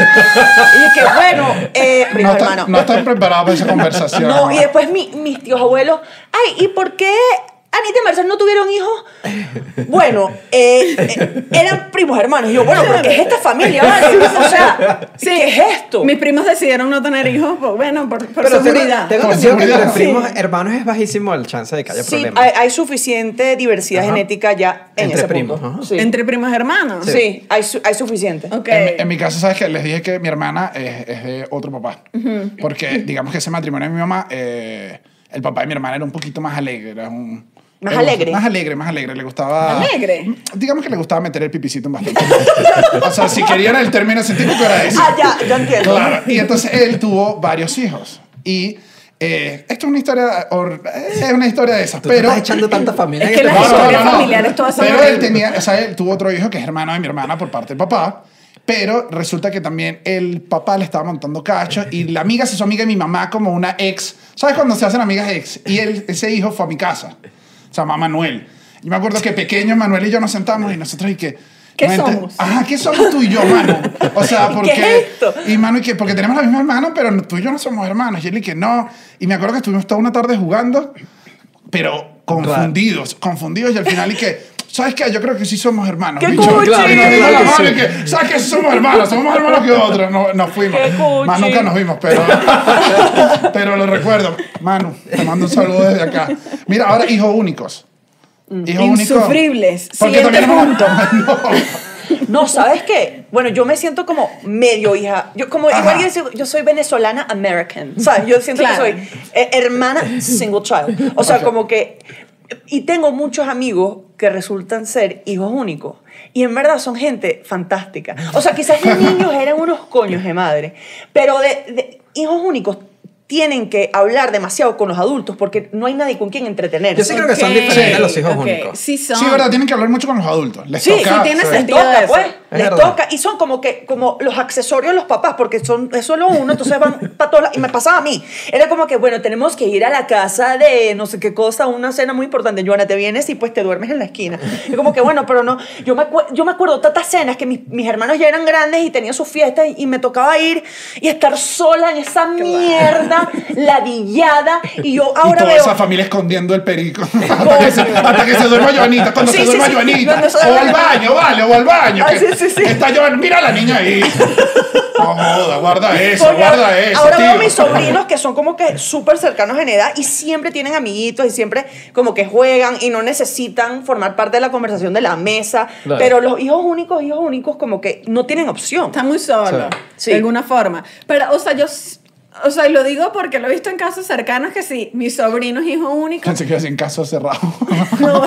¡Ah! Y que bueno, eh, No, primos está- hermanos. no están preparados para esa conversación. No, y después mi- mis tíos abuelos, ay, ¿y por qué Anita y Marcel no tuvieron hijos? Bueno, eh, eh, eran primos hermanos. Y yo, bueno, ¿pero qué es esta familia? ¿Vale? O sea, ¿qué es esto? Mis primos decidieron no tener hijos, por, bueno, por, por Pero seguridad. tengo Por entendido que seguridad. entre Sí. primos hermanos es bajísimo el chance de que haya Sí, problemas. hay, hay suficiente diversidad Ajá. genética ya en Entre ese primos, punto. ajá. Sí, Entre primos hermanos. sí, hay, su- hay suficiente. Ok. En, mi- en mi caso, ¿sabes qué? Les dije que mi hermana es, es de otro papá. Porque, digamos que ese matrimonio de mi mamá, eh, el papá de mi hermana era un poquito más alegre. Era un, ¿Más le alegre? gust- Más alegre, más alegre. Le gustaba... ¿Alegre? Digamos que le gustaba meter el pipicito en bastante. O sea, si querían el término científico era ese. Ah, ya, ya entiendo. Claro. Y entonces él tuvo varios hijos. Y eh, esto es una historia... or- es una historia de esas. Tú te Pero... estás echando tanta familia. Es en que este las podcast. historias familiares todas son Pero él horribles. tenía, o sea, él tuvo otro hijo que es hermano de mi hermana por parte del papá. Pero resulta que también el papá le estaba montando cacho y la amiga se hizo amiga de mi mamá como una ex. ¿Sabes cuando se hacen amigas ex? Y él, ese hijo fue a mi casa. Se llama Manuel. Yo me acuerdo que pequeño Manuel y yo nos sentamos y nosotros y que... ¿Qué no ente- somos? Ajá, ¿qué somos tú y yo, Manu? O sea, ¿Qué porque... es esto? Y Manu y que... Porque tenemos la misma hermana, pero tú y yo no somos hermanos. Y él y que no. Y me acuerdo que estuvimos toda una tarde jugando, pero confundidos, confundidos. Y al final y que... ¿Sabes qué? Yo creo que sí somos hermanos. ¡Qué bicho. cuchi! Y nos dimos Claro la que mano sí. y que, ¿sabes qué? Somos hermanos, somos más hermanos que otros. No, nos fuimos. ¡Qué cuchi! Más nunca nos vimos, pero, pero lo recuerdo. Manu, te mando un saludo desde acá. Mira, ahora hijos únicos. Hijos únicos. Insufribles. Porque Siguiente también hemos- punto. No. No, ¿sabes qué? Bueno, yo me siento como medio hija. Yo como igual yo, digo, yo soy venezolana American, ¿sabes? Yo siento Claro. que soy eh, hermana single child. O sea, Ok. como que y tengo muchos amigos que resultan ser hijos únicos. Y en verdad son gente fantástica. O sea, quizás de niños eran unos coños de madre, pero de, de hijos únicos tienen que hablar demasiado con los adultos porque no hay nadie con quien entretenerse. Yo sí creo que son Ok, diferentes los hijos ok. únicos. Sí son. Sí, verdad, tienen que hablar mucho con los adultos. Les Sí, toca. sí tiene Sí. les sentido toca, eso. pues. Es Les verdad. toca. Y son como que como los accesorios de los papás, porque son, es solo uno, entonces van para todos lados. Y me pasaba a mí. Era como que, bueno, tenemos que ir a la casa de no sé qué cosa, una cena muy importante. Joana, te vienes y pues te duermes en la esquina. Y como que, bueno, pero no. Yo me, acuer- yo me acuerdo tantas cenas que mis, mis hermanos ya eran grandes y tenían sus fiestas y, y me tocaba ir y estar sola en esa mierda, ladillada. Y yo Y ahora toda veo. esa familia escondiendo el perico. hasta, que se, hasta que se duerma Joanita. Cuando Sí, se sí, duerma sí. Joanita. Cuando se O duerma- al baño, vale, o al baño. Ah, que, sí, sí, sí. que está Joan, mira a la niña ahí. No joda, guarda eso, Porque guarda eso. ahora veo tío. mis sobrinos que son como que súper cercanos en edad y siempre tienen amiguitos y siempre como que juegan y no necesitan formar parte de la conversación de la mesa. Claro. Pero los hijos únicos, hijos únicos como que no tienen opción. Está muy solo, Sí. de alguna forma. Pero, o sea, yo... s- O sea, y lo digo porque lo he visto en casos cercanos que sí, mi sobrino es hijo único. Pensé que en caso cerrado. No.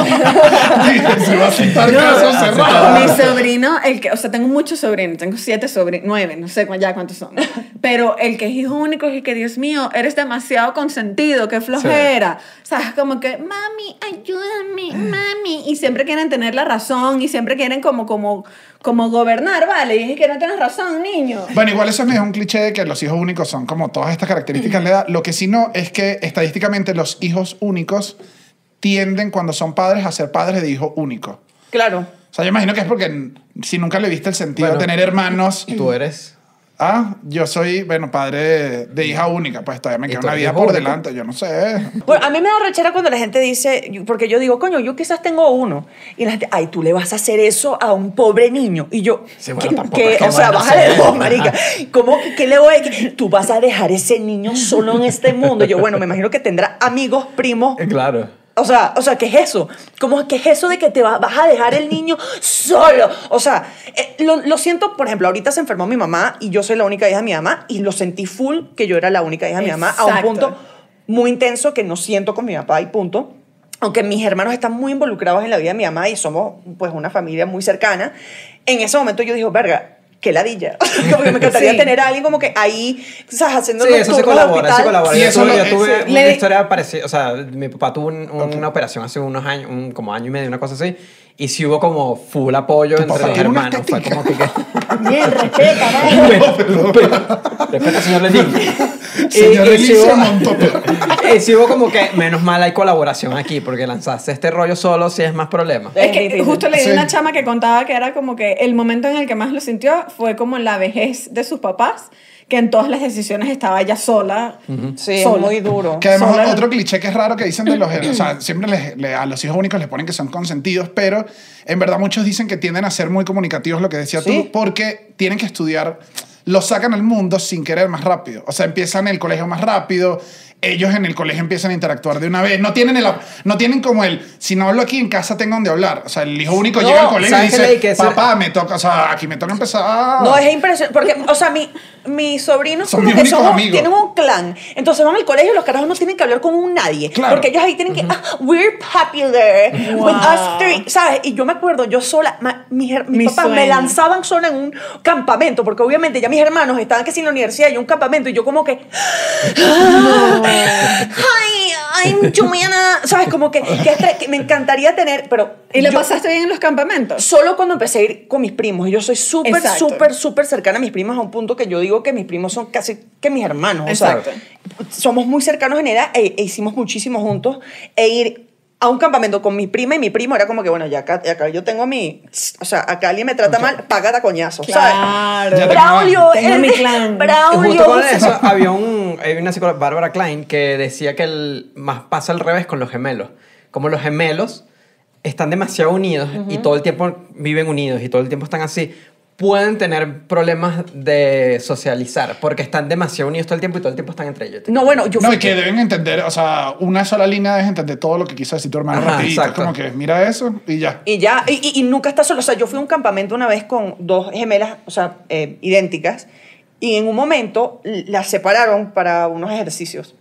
Dije, se va a citar No, caso mi cerrado. sobrino, el que, o sea, tengo muchos sobrinos, tengo siete sobrinos, nueve, no sé cu- ya cuántos son. Pero el que es hijo único es el que, Dios mío, eres demasiado consentido, qué flojera. O sea, es como que, mami, ayúdame, mami. Y siempre quieren tener la razón y siempre quieren como, como, como gobernar, ¿vale? Y es que no tienes razón, niño. Bueno, igual eso es medio un cliché de que los hijos únicos son como todas estas características de la edad. Lo que sí no es que estadísticamente los hijos únicos tienden cuando son padres a ser padres de hijo único. Claro. O sea, yo imagino que es porque si nunca le viste el sentido Bueno. de tener hermanos. Tú eres... Ah, yo soy, bueno, padre de, de hija única, pues todavía me ¿Y queda tú una eres vida hijo por único? delante, yo no sé. Bueno, a mí me da rechera cuando la gente dice, porque yo digo, coño, yo quizás tengo uno. Y la gente, ay, tú le vas a hacer eso a un pobre niño. Y yo, Sí, bueno, ¿qué- tampoco qué? es que O sea, van a bájale hacer- dos, marica. ¿Cómo que qué le voy a decir? Tú vas a dejar ese niño solo en este mundo. Y yo, bueno, me imagino que tendrá amigos, primos. Eh, Claro. O sea, o sea, ¿qué es eso? ¿Cómo qué es eso de que te va- vas a dejar el niño solo? O sea, eh, lo, lo siento, por ejemplo, ahorita se enfermó mi mamá y yo soy la única hija de mi mamá y lo sentí full que yo era la única hija de mi mamá a un Exacto. punto muy intenso que no siento con mi papá y punto. Aunque mis hermanos están muy involucrados en la vida de mi mamá y somos pues una familia muy cercana, en ese momento yo digo, verga, qué ladilla. Como que me encantaría Sí. tener a alguien como que ahí, ¿sabes? Haciendo Sí, los eso se turnos de colabora, eso se hospital. colabora. Y Yo eso tuve, lo- yo tuve ese- una Le- historia parecida, o sea, mi papá tuvo un- una operación hace unos años, un, como año y medio, una cosa así, y sí hubo como full apoyo entre papá los tiene una hermanos. Fue estética. como que... que Bien, respeta, ¿no? Respeta, señor Lenín. Señor y, y, Elise sí hubo, montó. y sí hubo como que, menos mal hay colaboración aquí, porque lanzarse este rollo solo sí es más problema. Es Es que difícil. justo leí Sí. una chama que contaba que era como que el momento en el que más lo sintió fue como en la vejez de sus papás, que en todas las decisiones estaba ella sola. Sí, es sola. muy duro. Que además Sola. otro cliché que es raro que dicen de los... O sea, siempre les- le- a los hijos únicos les ponen que son consentidos, pero en verdad muchos dicen que tienden a ser muy comunicativos, lo que decías Sí. tú, porque tienen que estudiar, los sacan al mundo sin querer más rápido. O sea, empiezan el colegio más rápido, ellos en el colegio empiezan a interactuar de una vez. No tienen, el, no tienen como el, si no hablo aquí en casa tengo donde hablar. O sea, el hijo único No, llega al colegio y ¿sabes qué leí? dice, Que eso- papá, me toca, o sea, aquí me toca empezar. No, es impresionante. Porque, o sea, mi, mis sobrinos Son como mis que únicos son- amigos. tienen un clan. Entonces van al colegio y los carajos no tienen que hablar con un nadie. Claro. Porque ellos ahí tienen que, ah, we're popular with us three, ¿sabes? Y yo me acuerdo, yo sola, ma- mis, her- mis Mi papás me sueño. lanzaban sola en un campamento, porque obviamente ya mis hermanos estaban que sí en la universidad y un campamento, y yo como que, hi, I'm Juliana, ¿sabes? Como que, que, estre- que me encantaría tener, pero... ¿Y le yo- pasaste bien en los campamentos? Solo cuando empecé a ir con mis primos. Y yo soy súper, Exacto. súper, súper cercana a mis primos a un punto que yo digo que mis primos son casi que mis hermanos. Exacto. O sea, somos muy cercanos en edad e, e hicimos muchísimo juntos. E ir a un campamento con mi prima y mi primo era como que, bueno, ya acá, ya acá yo tengo mi... O sea, acá alguien me trata mal, págate a coñazo, Claro. Ya te- Braulio, Tengo el- mi clan. Braulio. Justo con eso, había, un, había una psicóloga, Barbara Klein, que decía que el, más pasa al revés con los gemelos. Como los gemelos están demasiado unidos y todo el tiempo viven unidos y todo el tiempo están así, pueden tener problemas de socializar porque están demasiado unidos todo el tiempo y todo el tiempo están entre ellos. No, bueno, yo No, fui- y que deben entender, o sea, una sola línea debe entender todo lo que quiso decir tu hermano Ajá, rapidito. Es exacto. como que mira eso y ya. Y ya, y, y- y nunca está solo. O sea, yo fui a un campamento una vez con dos gemelas, o sea, eh, idénticas, y en un momento las separaron para unos ejercicios.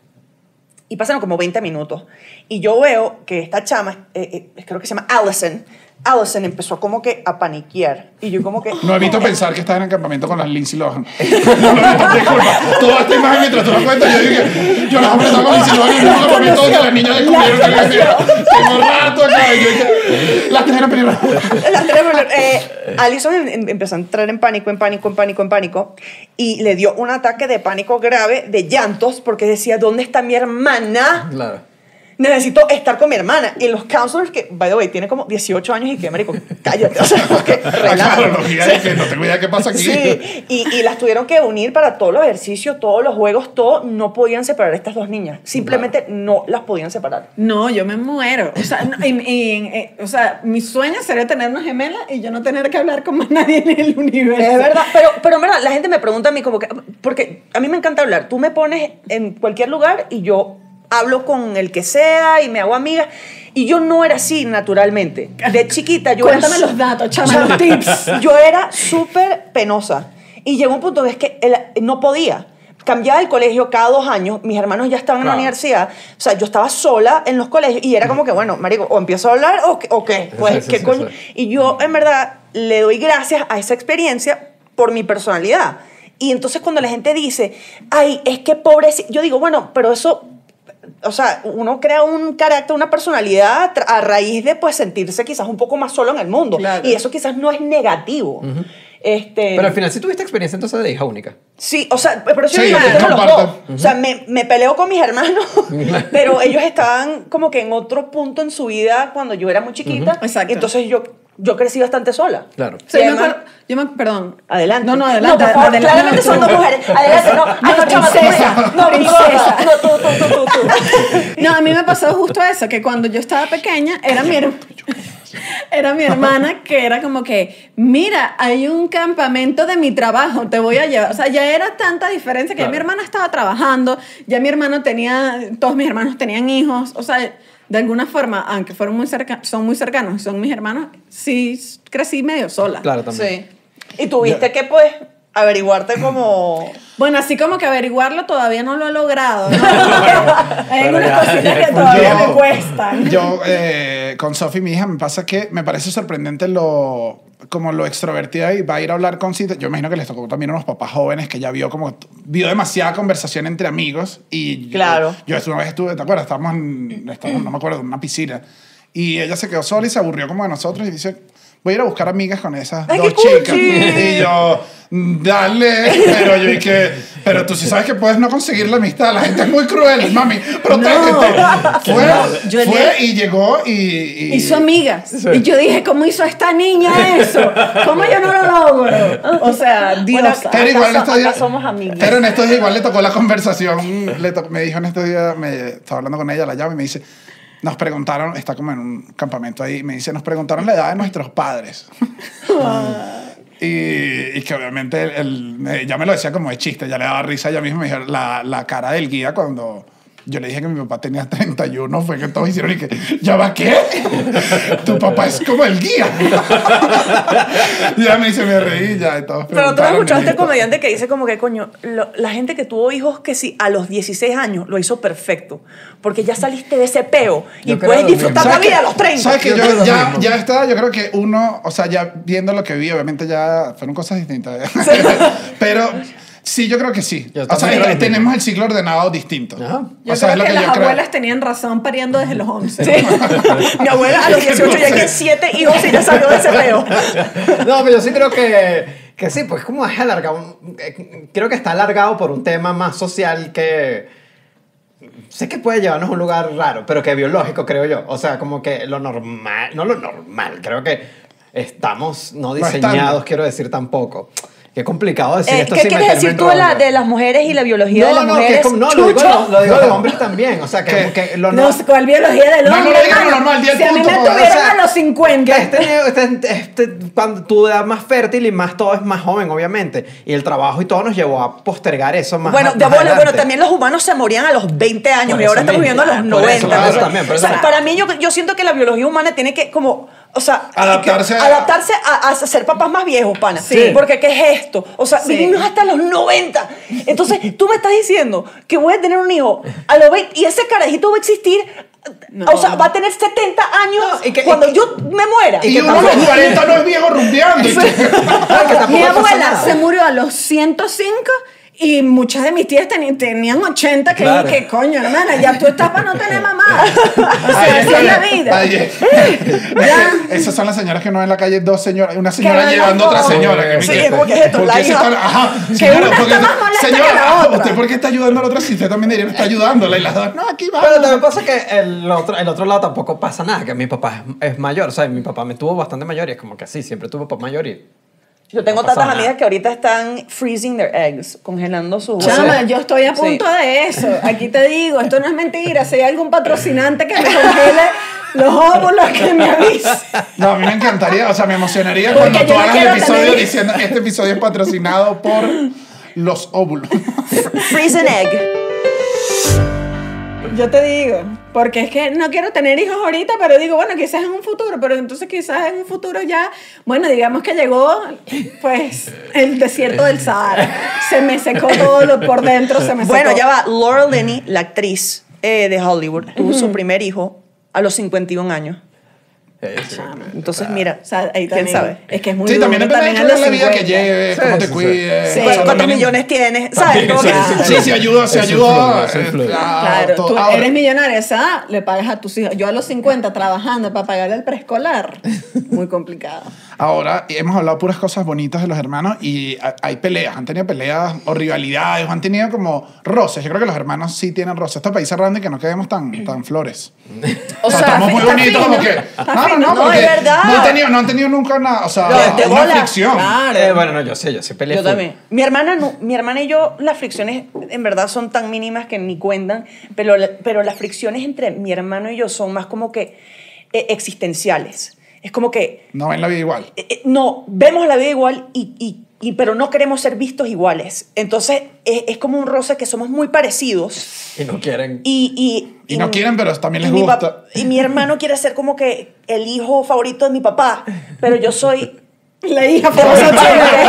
Y pasaron como veinte minutos. Y yo veo que esta chama, eh, eh, creo que se llama Allison, Allison empezó como que a paniquear. Y yo como que... No evito pensar que estás en el campamento con las Lindsay Lohan. No lo evito, disculpa. Toda esta imagen mientras tú lo cuentas, yo dije, yo las hombres están con Lindsay Lohan y en un campamento donde las niñas descubrieron que había sido. Tengo rato acá. Y yo dije, las tres eran películas. Las tres, eh, Allison em- em- empezó a entrar en pánico, en pánico, en pánico, en pánico. Y le dio un ataque de pánico grave, de llantos, porque decía, ¿dónde está mi hermana? Claro. Necesito estar con mi hermana. Y los counselors, que, by the way, tiene como dieciocho años y que, marico, cállate. O sea, porque relaja. Claro, no, diga que no tengo idea qué pasa aquí. Sí, y, y las tuvieron que unir para todos los ejercicios, todos los juegos, todo. No podían separar a estas dos niñas. Simplemente no las podían separar. No, yo me muero. O sea, no, y- y- eh, o sea, mi sueño sería tener una gemela y yo no tener que hablar con más nadie en el universo. Es verdad, pero, pero en verdad, la gente me pregunta a mí como que... Porque a mí me encanta hablar. Tú me pones en cualquier lugar y yo hablo con el que sea y me hago amiga. Y yo no era así naturalmente. De chiquita yo Cuéntame era... los datos, o chama, sea, los tips. Yo era súper penosa. Y llegó un punto en que él no podía. Cambiaba el colegio cada dos años. Mis hermanos ya estaban en la Claro. universidad. O sea, yo estaba sola en los colegios. Y era como que, bueno, marico, o empiezo a hablar o, qué- o qué. Pues, Sí, sí, ¿qué sí, coño? sí. Y yo, en verdad, le doy gracias a esa experiencia por mi personalidad. Y entonces cuando la gente dice, ay, es que pobre... Yo digo, bueno, pero eso... O sea, uno crea un carácter, una personalidad tra- a raíz de pues sentirse quizás un poco más solo en el mundo. Claro. Y eso quizás no es negativo. este, Pero al final sí tuviste experiencia entonces de hija única. Sí, o sea, pero yo Sí, digo, yo yo tengo los comparto. dos. O sea, me, me peleo con mis hermanos, pero ellos estaban como que en otro punto en su vida cuando yo era muy chiquita. Exacto. Entonces yo, yo crecí bastante sola. Claro. O sea, Y yo me además- acuerdo- yo me, perdón. Adelante. No, no, adelante. No, por favor, adelante. claramente son dos mujeres. Adelante, no. Ay, no, chama, tú, princesa. no, Princesa. no, tú, tú, tú, tú, tú. No, a mí me pasó justo eso, que cuando yo estaba pequeña era mi, her- era mi hermana que era como que, mira, hay un campamento de mi trabajo, te voy a llevar. O sea, ya era tanta diferencia que ya Claro. mi hermana estaba trabajando, ya mi hermano tenía, todos mis hermanos tenían hijos, o sea, de alguna forma, aunque fueron muy cerca, son muy cercanos, son mis hermanos, sí crecí medio sola. Claro, también. Sí. Y tuviste que, pues, averiguarte como... Bueno, así como que averiguarlo todavía no lo he logrado, ¿no? Hay Pero unas ya- cositas ya que fue. todavía Yo- me cuestan. Yo, eh, con Sofi, mi hija, me pasa que me parece sorprendente lo como lo extrovertida y va a ir a hablar con citas. Yo imagino que les tocó también a unos papás jóvenes que ya vio como vio demasiada conversación entre amigos y yo- Claro. yo, una vez estuve, ¿te acuerdas? Estábamos en, estábamos, no me acuerdo, en una piscina y ella se quedó sola y se aburrió como de nosotros y dice, voy a ir a buscar amigas con esas ¡Ay, dos qué chicas. cuchi! Y yo, dale, pero yo dije, pero tú sí sabes que puedes no conseguir la amistad, la gente es muy cruel, mami, protégete. Fue, Yo fue le- y llegó y... y Hizo amigas. Y yo dije, ¿cómo hizo esta niña eso? ¿Cómo yo no lo logro? O sea, diosa. Pero igual en Acá estos so- días, acá somos amigas. Pero en estos días igual le tocó la conversación, le to- me dijo en estos días, me estaba hablando con ella, la llama y me dice, nos preguntaron, está como en un campamento ahí, me dice, nos preguntaron la edad de nuestros padres. Y, y que obviamente él, él me- ya me lo decía como de chiste, ya le daba risa ella misma. Me dijo, la, la cara del guía cuando yo le dije que mi papá tenía treinta y uno fue que todos hicieron y que, ¿ya va qué? Tu papá es como el guía. Y ya me dice, me reí ya y todos Pero tú no preguntaron, escuchaste y este todo. comediante que dice como que, coño, lo- la gente que tuvo hijos que sí, a los dieciséis años lo hizo perfecto. Porque ya saliste de ese peo y Yo creo puedes lo disfrutar mismo. la ¿Sabes vida qué? a los treinta. ¿Sabes que Yo yo, creo lo ya, mismo. ya está? Yo creo que uno, o sea, ya viendo lo que vi, obviamente ya fueron cosas distintas. Pero sí, yo creo que sí. Yo O sea, también creo lo tenemos mismo. el ciclo ordenado distinto. Ajá. Yo O sea, es creo lo que, que las yo creo. abuelas tenían razón pariendo desde los once. Mi abuela a los dieciocho ya tiene siete hijos y ya salió de ese peo. No, pero yo sí creo que, que sí, pues como es alargado. eh, Creo que está alargado por un tema más social que. Sé que puede llevarnos a un lugar raro, pero que biológico, creo yo. O sea, como que lo normal, no lo normal, creo que estamos no No diseñados, estándar. quiero decir tampoco. Qué complicado decir Eh, esto ¿Qué sin quieres meterme decir en tú de, la, rollo. de las mujeres y la biología de No, las no, que mujeres? es como, no, lo digo, ¡Chucho! lo, lo digo de hombres también. O sea, que, ¿Qué? que lo No, ¿cuál biología del No, no hombre? lo digas hermano? normal, di el Si a mí punto, me pues, o tuvieron sea, a los cincuenta. que este, este, este, cuando tu edad más fértil y más todo es más joven, obviamente. Y el trabajo y todo nos llevó a postergar eso más Bueno, más de bola, adelante. bueno, también los humanos se morían a los veinte años Por y eso ahora estamos mismo, viviendo a los por eso, noventa. por eso Entonces, también, por o eso sea, también. para mí, yo, yo siento que la biología humana tiene que, como, o sea, Adaptarse que- a- adaptarse a, a ser papás más viejos, pana. Sí. Porque, ¿qué es esto? O sea, Sí. vivimos hasta los noventa. Entonces, tú me estás diciendo que voy a tener un hijo a los veinte y ese carajito va a existir. No. O sea, va a tener setenta años No, y que- cuando y que- yo me muera. Y que uno tampoco- con cuarenta no es viejo rumbeando. y que- Que tampoco Mi pasa abuela nada. se murió a los ciento cinco y muchas de mis tías teni- tenían ochenta, que Claro. que coño, hermana, ya tú estás para no tener mamá. O sea, así es la vida. Ay, Ya. Esas son las señoras que no ven en la calle dos señoras, una señora van llevando a las otra dos. señora. que- Sí, que- ¿cómo que es esto? ¿por La qué se hija. están- ajá, Que señora, una porque- está más molesta señora, que la ajá, otra. ¿usted por qué está ayudando a la otra si usted también debería estar ayudándola? Y las dos, no, aquí va. Pero también pasa que el otro, el otro lado tampoco pasa nada, que mi papá es, es mayor, o sea, mi papá me tuvo bastante mayor y es como que sí, siempre tuvo papá mayor y... Yo tengo No pasa tantas nada. amigas que ahorita están freezing their eggs, congelando sus Chama, huevos. yo estoy a Sí. punto de eso. Aquí te digo, esto no es mentira. Si hay algún patrocinante que me congele los óvulos, que me avise. No, a mí me encantaría, o sea, me emocionaría Porque cuando yo tú no hagas el quiero episodio tener- diciendo este episodio es patrocinado por los óvulos. Freeze an egg. Yo te digo, porque es que no quiero tener hijos ahorita, pero digo, bueno, quizás en un futuro, pero entonces quizás en un futuro ya, bueno, digamos que llegó, pues, el desierto del Sahara. Se me secó todo lo por dentro, se me secó. Bueno, ya va. Laura Linney, la actriz eh, de Hollywood, tuvo su primer hijo a los cincuenta y un años. Eh, sí. Entonces, mira, O sea, ahí ¿quién también, sabe? Es que es muy Sí, duro también depende también de a los la vida que cincuenta. lleves, Sí, cómo te sí, sí. cuides. Sí, o sea, ¿cuántos también- millones tienes? ¿Sabes? Como Sí, que- sí, sí, sí, ayuda, sí, Eso ayuda. influye, eso influye. eh, a Claro, todo. tú Ahora, eres millonaria, esa le pagas a tus hijos. Yo a los cincuenta trabajando para pagarle el preescolar. Muy complicado. Ahora hemos hablado puras cosas bonitas de los hermanos y ha- hay peleas, han tenido peleas o rivalidades, o han tenido como roces. Yo creo que los hermanos sí tienen roces. Esto es país cerrando y que no quedemos tan, tan flores. O sea, estamos muy está bonitos fino. como que... Está No, no, fino. no, No, porque es verdad. No han tenido, no han tenido nunca nada, o sea, No, de una bola. fricción. Claro. Eh, bueno, no, yo sé, yo sé peleé Yo full. también. Mi hermana, no, mi hermana y yo, las fricciones en verdad son tan mínimas que ni cuentan, pero, la- pero las fricciones entre mi hermano y yo son más como que eh, existenciales. Es como que No ven la vida igual. eh, eh, no, vemos la vida igual, y, y, y- pero no queremos ser vistos iguales. Entonces es, es como un roce que somos muy parecidos. Y no quieren... Y, y, Y no quieren, pero también les y mi gusta. pap- y mi hermano quiere ser como que el hijo favorito de mi papá, pero yo soy... La hija favorita.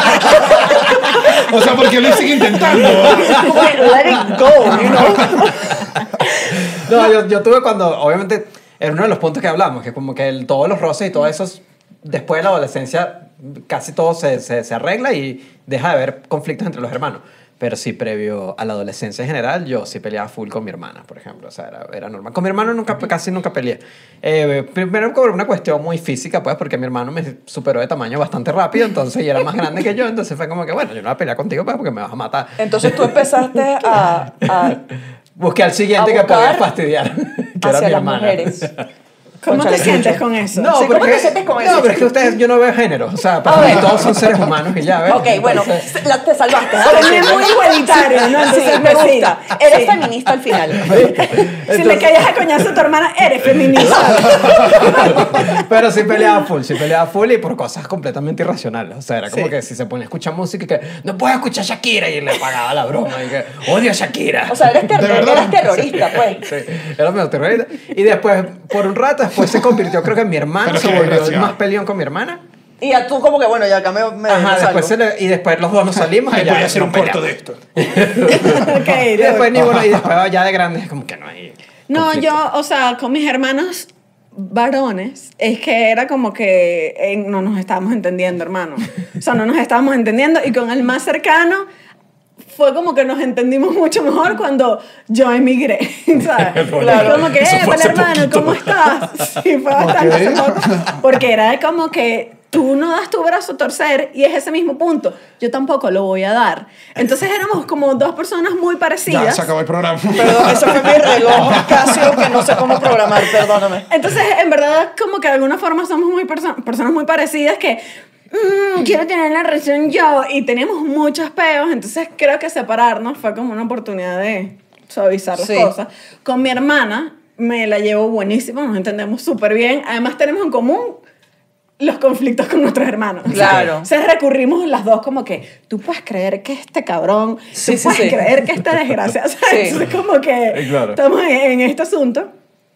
O sea, porque lo siguen intentando. como que let it go, you know? No, yo, yo tuve cuando, obviamente, era uno de los puntos que hablamos, que como que el- todos los roces y todo eso, después de la adolescencia, casi todo se, se, se arregla y deja de haber conflictos entre los hermanos. Pero sí, previo a la adolescencia en general, yo sí peleaba full con mi hermana, por ejemplo. O sea, era, era normal. Con mi hermano nunca, casi nunca peleé. Eh, primero por una cuestión muy física, pues, porque mi hermano me superó de tamaño bastante rápido, entonces, y era más grande que yo, entonces fue como que, bueno, yo no voy a pelear contigo, pues, porque me vas a matar. Entonces tú empezaste a, a Busqué al siguiente a que podía buscar fastidiar, que era hacia mi las hermana. mujeres. ¿Cómo te Cónchale, sientes mucho. con eso? No, Sí, ¿cómo porque- te sientes con no, eso? pero es que ustedes, yo no veo género. O sea, para A mí ver. todos son seres humanos y ya, ¿ves? Ok, bueno, Entonces- la- te salvaste. ¿ah? Soy muy igualitario, ¿no? Sí, Entonces, me pues, sí. gusta. Eres Sí. feminista al final. Si le callas a coñazo a tu hermana, eres feminista. Pero sí peleaba full, sí peleaba full y por cosas completamente irracionales. O sea, era como Sí. que si se ponía a escuchar música y que no puedo escuchar Shakira y le pagaba la broma y que odio a Shakira. O sea, eres, ter- ¿De verdad? eres terrorista, pues. Sí, era medio terrorista. Y después, por un rato, después se convirtió, creo que en mi hermano, Pero se qué volvió desgraciado. más peleón con mi hermana. Y ya tú como que, bueno, ya acá me, me, Ajá, me después se salgo. le- y después los dos nos salimos y Ay, ya voy a hacer nos un corto peleamos. de esto. Ok, Y después, ni bueno, y después ya de grandes, como que no hay. No, conflicto. yo, o sea, con mis hermanos varones, es que era como que eh, no nos estábamos entendiendo, hermano. O sea, no nos estábamos entendiendo. Y con el más cercano fue como que nos entendimos mucho mejor cuando yo emigré, ¿sabes? Claro. Como que, Eso eh, fue hace hermano, poquito. ¿cómo estás? Sí, fue bastante hace poco. Porque era como que tú no das tu brazo a torcer y es ese mismo punto. Yo tampoco lo voy a dar. Entonces éramos como dos personas muy Ya, parecidas. se acabó el programa. Perdón, ese fue mi reloj Casio que no sé cómo programar, perdóname. Entonces, en verdad, como que de alguna forma somos muy perso- personas muy parecidas que mmm, quiero tener la relación yo. Y teníamos muchos peos, entonces creo que separarnos fue como una oportunidad de suavizar las Sí. cosas. Con mi hermana me la llevo buenísimo, nos entendemos súper bien. Además tenemos en común los conflictos con nuestros hermanos. Claro. O sea, recurrimos las dos como que, tú puedes creer que este cabrón, Sí, tú sí, puedes sí. creer que esta desgracia, ¿sabes? Sí. Entonces como que Sí, claro. estamos en, en este asunto.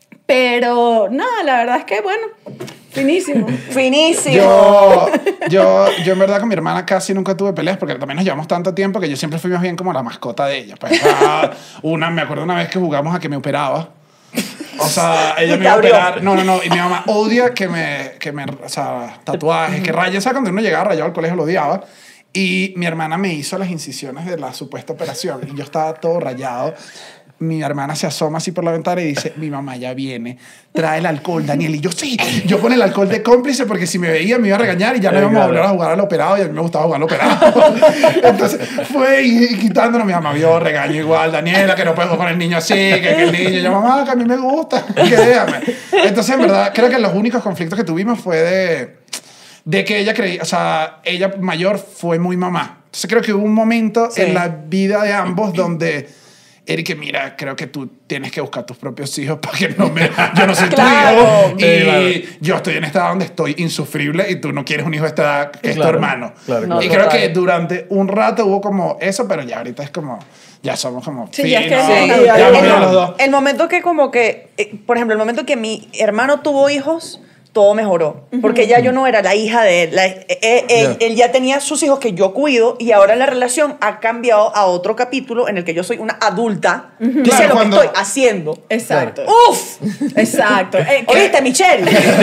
Pero nada, la verdad es que, bueno, finísimo. Finísimo. Yo, yo, yo en verdad con mi hermana casi nunca tuve peleas porque también nos llevamos tanto tiempo que yo siempre fui más bien como la mascota de ella. Pues, ah, una, me acuerdo una vez que jugamos a que me operaba. O sea, ella Y me te iba a abrió. operar. No, no, no. Y mi mamá odia que me, que me, o sea, tatuajes, que rayas. O sea, cuando uno llegaba rayado al colegio lo odiaba. Y mi hermana me hizo las incisiones de la supuesta operación. Y yo estaba todo rayado. Mi hermana se asoma así por la ventana y dice, mi mamá ya viene, trae el alcohol, Daniel. Y yo, sí, yo con el alcohol de cómplice porque si me veía me iba a regañar y ya no Eh, íbamos a claro. volver a jugar al operado y a mí me gustaba jugar al operado. Entonces fue y, y quitándonos, mi mamá vio regaño igual, Daniela, que no puedo jugar con el niño así, que, que el niño, yo, mamá, que a mí me gusta, que déjame. Entonces, en verdad, creo que los únicos conflictos que tuvimos fue de, de que ella creía, o sea, ella mayor fue muy mamá. Entonces creo que hubo un momento Sí. en la vida de ambos donde Eric, mira, creo que tú tienes que buscar tus propios hijos para que no me... Yo no soy Claro. tu hijo y Sí, claro. yo estoy en esta edad donde estoy insufrible y tú no quieres un hijo de esta edad que es tu Claro, hermano. claro, No, y total. creo que durante un rato hubo como eso, pero ya ahorita es como... Ya somos como... Sí, ya es que finos, sí, Sí, ya ya hemos el, ido no. los dos. el momento que como que, eh, por ejemplo, el momento que mi hermano tuvo hijos, todo mejoró. Porque ya yo no era la hija de él. La- eh, eh, él, Ya. él ya tenía sus hijos que yo cuido y ahora la relación ha cambiado a otro capítulo en el que yo soy una adulta y sé Claro, lo cuando- que estoy haciendo. Exacto. ¡Uf! Exacto. Eh, que- ¿Oíste, Michelle?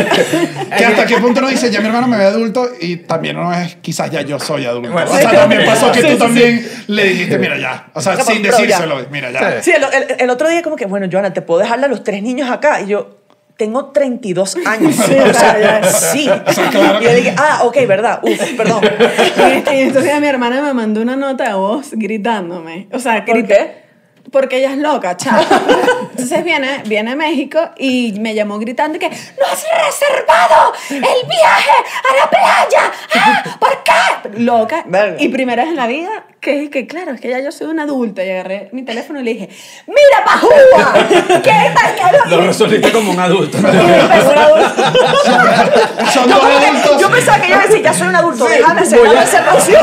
Que hasta qué punto uno dice, ya mi hermano me ve adulto y también no es, quizás ya yo soy adulto. Bueno, o sea, sí. también pasó que Sí, tú sí, también le dijiste, mira ya. O sea, No, sin pero ya. decírselo, mira ya. Sí, el, el- el otro día como que, bueno, Joana, ¿te puedo dejarle a los tres niños acá? Y yo, tengo treinta y dos años. Sí, o sea, ya, ya. sí. sea, claro. Y yo dije, ah, ok, ¿verdad? Uf, perdón. Y entonces mi hermana me mandó una nota de voz gritándome. O sea, ¿Por grita- qué? Porque ella es loca, chao. Entonces viene, viene a México y me llamó gritando que no has reservado el viaje a la playa. Ah, ¿por qué? Loca. Verga. Y primera vez en la vida que, que claro, es que ya yo soy una adulta y agarré mi teléfono y le dije, mira, pajúa, ¿qué tal? Lo resolviste como un adulto. Y me empezó a adulto. Son Yo, dos como que- adultos. yo pensaba que iba a decir, ya soy un adulto, déjame hacer voy la a- reservación.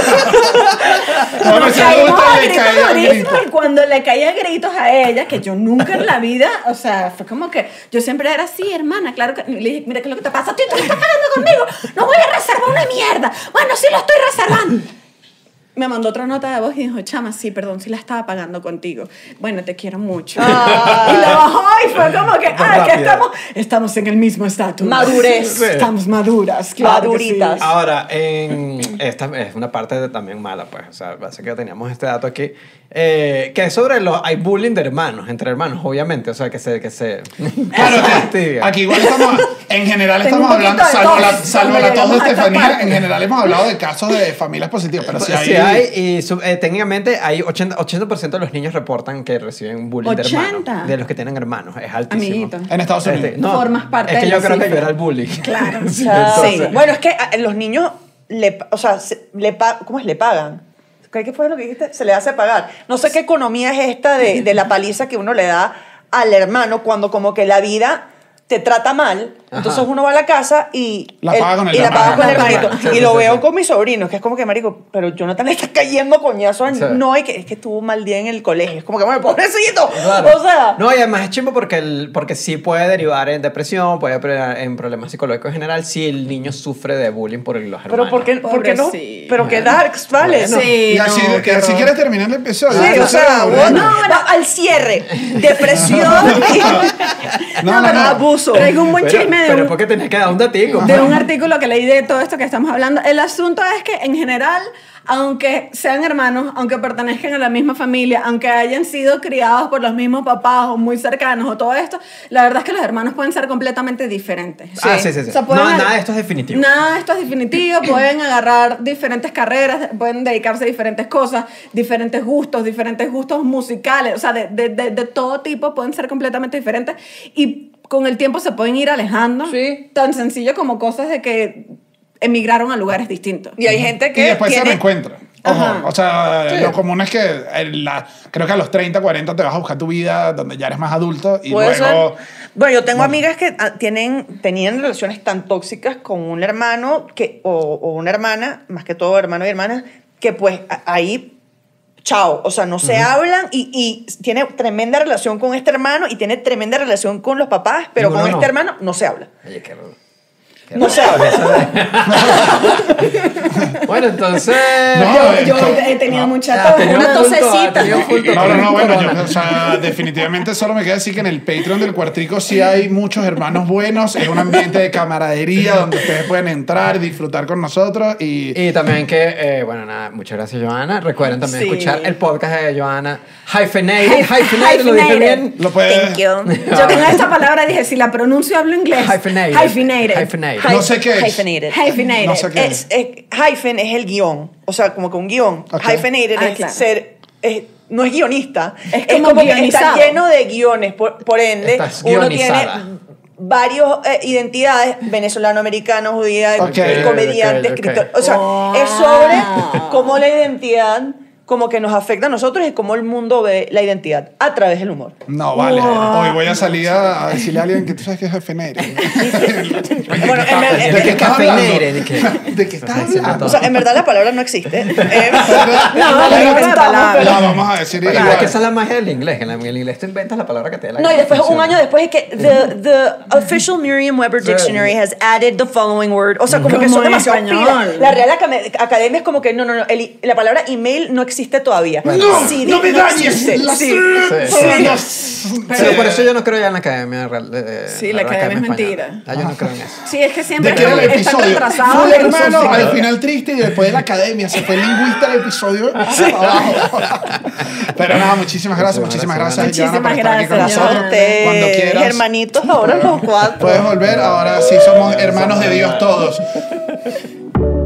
No, Nos ese caímos adulto a le gritos caía durísimo, grito. y cuando le caía gritos a ella, que yo nunca en la vida, o sea, fue como que yo siempre era así, hermana, claro que, y le dije, mira, ¿qué es lo que te pasa? Tú, tú estás cagando conmigo, no voy a reservar una mierda. Bueno, sí lo estoy reservando. Me mandó otra nota de voz y dijo, chama, sí, perdón, sí la estaba pagando contigo. Bueno, te quiero mucho. Ah. Y la bajó y fue como que, ah, que rápida. estamos, estamos en el mismo estatus. Madurez. Sí. Estamos maduras, claro que sí. Maduritas. Ahora, en esta es una parte de- también mala, pues. O sea, parece que teníamos este dato aquí. Eh, que es sobre los. Hay bullying de hermanos, entre hermanos, obviamente. O sea, que se. Que se Claro, se que fastidia. aquí igual estamos, en general Tengo estamos un poquito hablando, de salvo la, tos salvo cuando la tos de llegamos a esta Estefanía, parte. en general hemos hablado de casos de familias positivas, pero sí Pues, hay... sí hay, y su- eh, técnicamente hay ochenta, ochenta por ciento de los niños reportan que reciben bullying de ochenta. hermanos. De los que tienen hermanos. Es altísimo. Amiguito. En Estados Unidos. Este, no, Formas parte es que de yo la creo que yo cifra. era el bully. Claro. Sí, Ah, entonces- bueno, es que a los niños, le, o sea, se- le pa- ¿cómo es? Le pagan. ¿Qué fue lo que dijiste? Se le hace pagar. No sé qué economía es esta de, de la paliza que uno le da al hermano cuando como que la vida te trata mal. Ajá. Entonces uno va a la casa y, La paga con el y la hermano. paga con el Con el hermanito. hermano. Sí, y sí, lo sí, veo sí. con mis sobrinos, que es como que, marico, pero Jonathan le está cayendo coñazo. a- Sí. No, es que, es que tuvo un mal día en el colegio. Es como que, bueno, pobrecito. Claro. O sea... No, y además es chimbo porque, el, porque sí puede derivar en depresión, puede derivar en problemas psicológicos en general si el niño sufre de bullying por los hermanos. Pero ¿por qué, por qué no? Pobrecito. Pero qué darks, ¿vale? Bueno. Sí, Y así, no, que qué si horror. quieres terminar el episodio. Sí, o entonces, sea, bueno. bueno, no, al cierre. Depresión y No, no, no. abuso. Traigo un buen Pero, chisme de pero un, porque tenés que dar un datico. de un artículo que leí de todo esto que estamos hablando. El asunto es que en general, aunque sean hermanos, aunque pertenezcan a la misma familia, aunque hayan sido criados por los mismos papás o muy cercanos o todo esto, la verdad es que los hermanos pueden ser completamente diferentes. Ah, sí, sí, sí. O sea, pueden No, ag- nada de esto es definitivo. Nada de esto es definitivo. Pueden agarrar diferentes carreras, pueden dedicarse a diferentes cosas, diferentes gustos, diferentes gustos musicales, o sea, de, de, de, de todo tipo pueden ser completamente diferentes y con el tiempo se pueden ir alejando. Sí. Tan sencillo como cosas de que emigraron a lugares distintos. Y hay gente que Y después tiene... se reencuentra. Ojo, Ajá. o sea, Sí. lo común es que en la, creo que a los treinta, cuarenta te vas a buscar tu vida donde ya eres más adulto y Puede luego... ser. Bueno, yo tengo Bueno. amigas que ah, tienen, tenían relaciones tan tóxicas con un hermano que, o, o una hermana, más que todo hermano y hermana, que pues a- ahí, chao, o sea, no se hablan y, y tiene tremenda relación con este hermano y tiene tremenda relación con los papás, pero Ninguno con no. este hermano no se habla. Oye, qué raro. No se habla. Bueno, entonces... No, Yo, yo esto- he tenido no. mucha Ah, tos, tenía una un bulto, ah, tosecita. tenía un bulto. No, no, no, bueno, Corona. yo, o sea, definitivamente solo me queda decir que en el Patreon del Cuartico sí hay muchos hermanos buenos, es un ambiente de camaradería donde ustedes pueden entrar y disfrutar con nosotros y... Y también que, eh, bueno, nada, muchas gracias, Johanna. Recuerden también Sí. escuchar el podcast de Johanna. Hyphenated, hyphenated, lo dije Hyphenated. bien. Lo puedes... Thank you. Yo con esta palabra dije, si la pronuncio hablo inglés. Hyphenated. Hyphenated. Hyphenated. No sé qué es. Hyphenated. Hyphenated. No sé qué Es, es, hyphen es el guión, o sea, como que un guión. Ok. Hyphenated Ah, es claro. ser, es- no es guionista, Es como que está guionizado. lleno de guiones, por, por ende, Estás uno tiene guionizada. varios eh, identidades, venezolano, americano, judía, Ok, eh, comediante, ok, ok. escritor, o sea, Oh. es sobre cómo la identidad como que nos afecta a nosotros y cómo el mundo ve la identidad a través del humor. No, vale. Wow. Hoy voy a salir a, a decirle a alguien que tú sabes que es Hyphenated. Bueno, en ver- en ¿De qué estás hablando? Hyphenated, ¿de qué? ¿De qué estás Diciendo hablando? O sea, en verdad la palabra no existe. Eh, No, la la inventamos, palabra. pero- La vamos a decir Bueno, igual. es que esa es la magia del inglés. que En el inglés tú inventas la palabra que te dé la No, y gana, después, un funciona. año después, es que the, the official Merriam-Webber Dictionary has added the following word. O sea, como que Como son en demasiado español. pilas. La Real Academia Academia es como que, no, no, no, el- la palabra email no existe todavía. No, C D no me dañes. existe. La- Sí. Sí. Pero por eso yo no creo ya en la academia real. eh, Sí, la academia es española. mentira. Ah, yo no creo en eso. Sí, es que siempre ¿De qué era el están episodio? retrasados. Fue el pero hermano son- al final triste y después de la academia. Se fue el lingüista del episodio. Abajo. Pero nada, muchísimas gracias. Muchísimas gracias, Muchísimas Johanna, por estar aquí con gracias, nosotros. Ustedes, Cuando quieras. hermanitos, ahora los cuatro. Puedes volver. Ahora sí somos hermanos de Dios todos.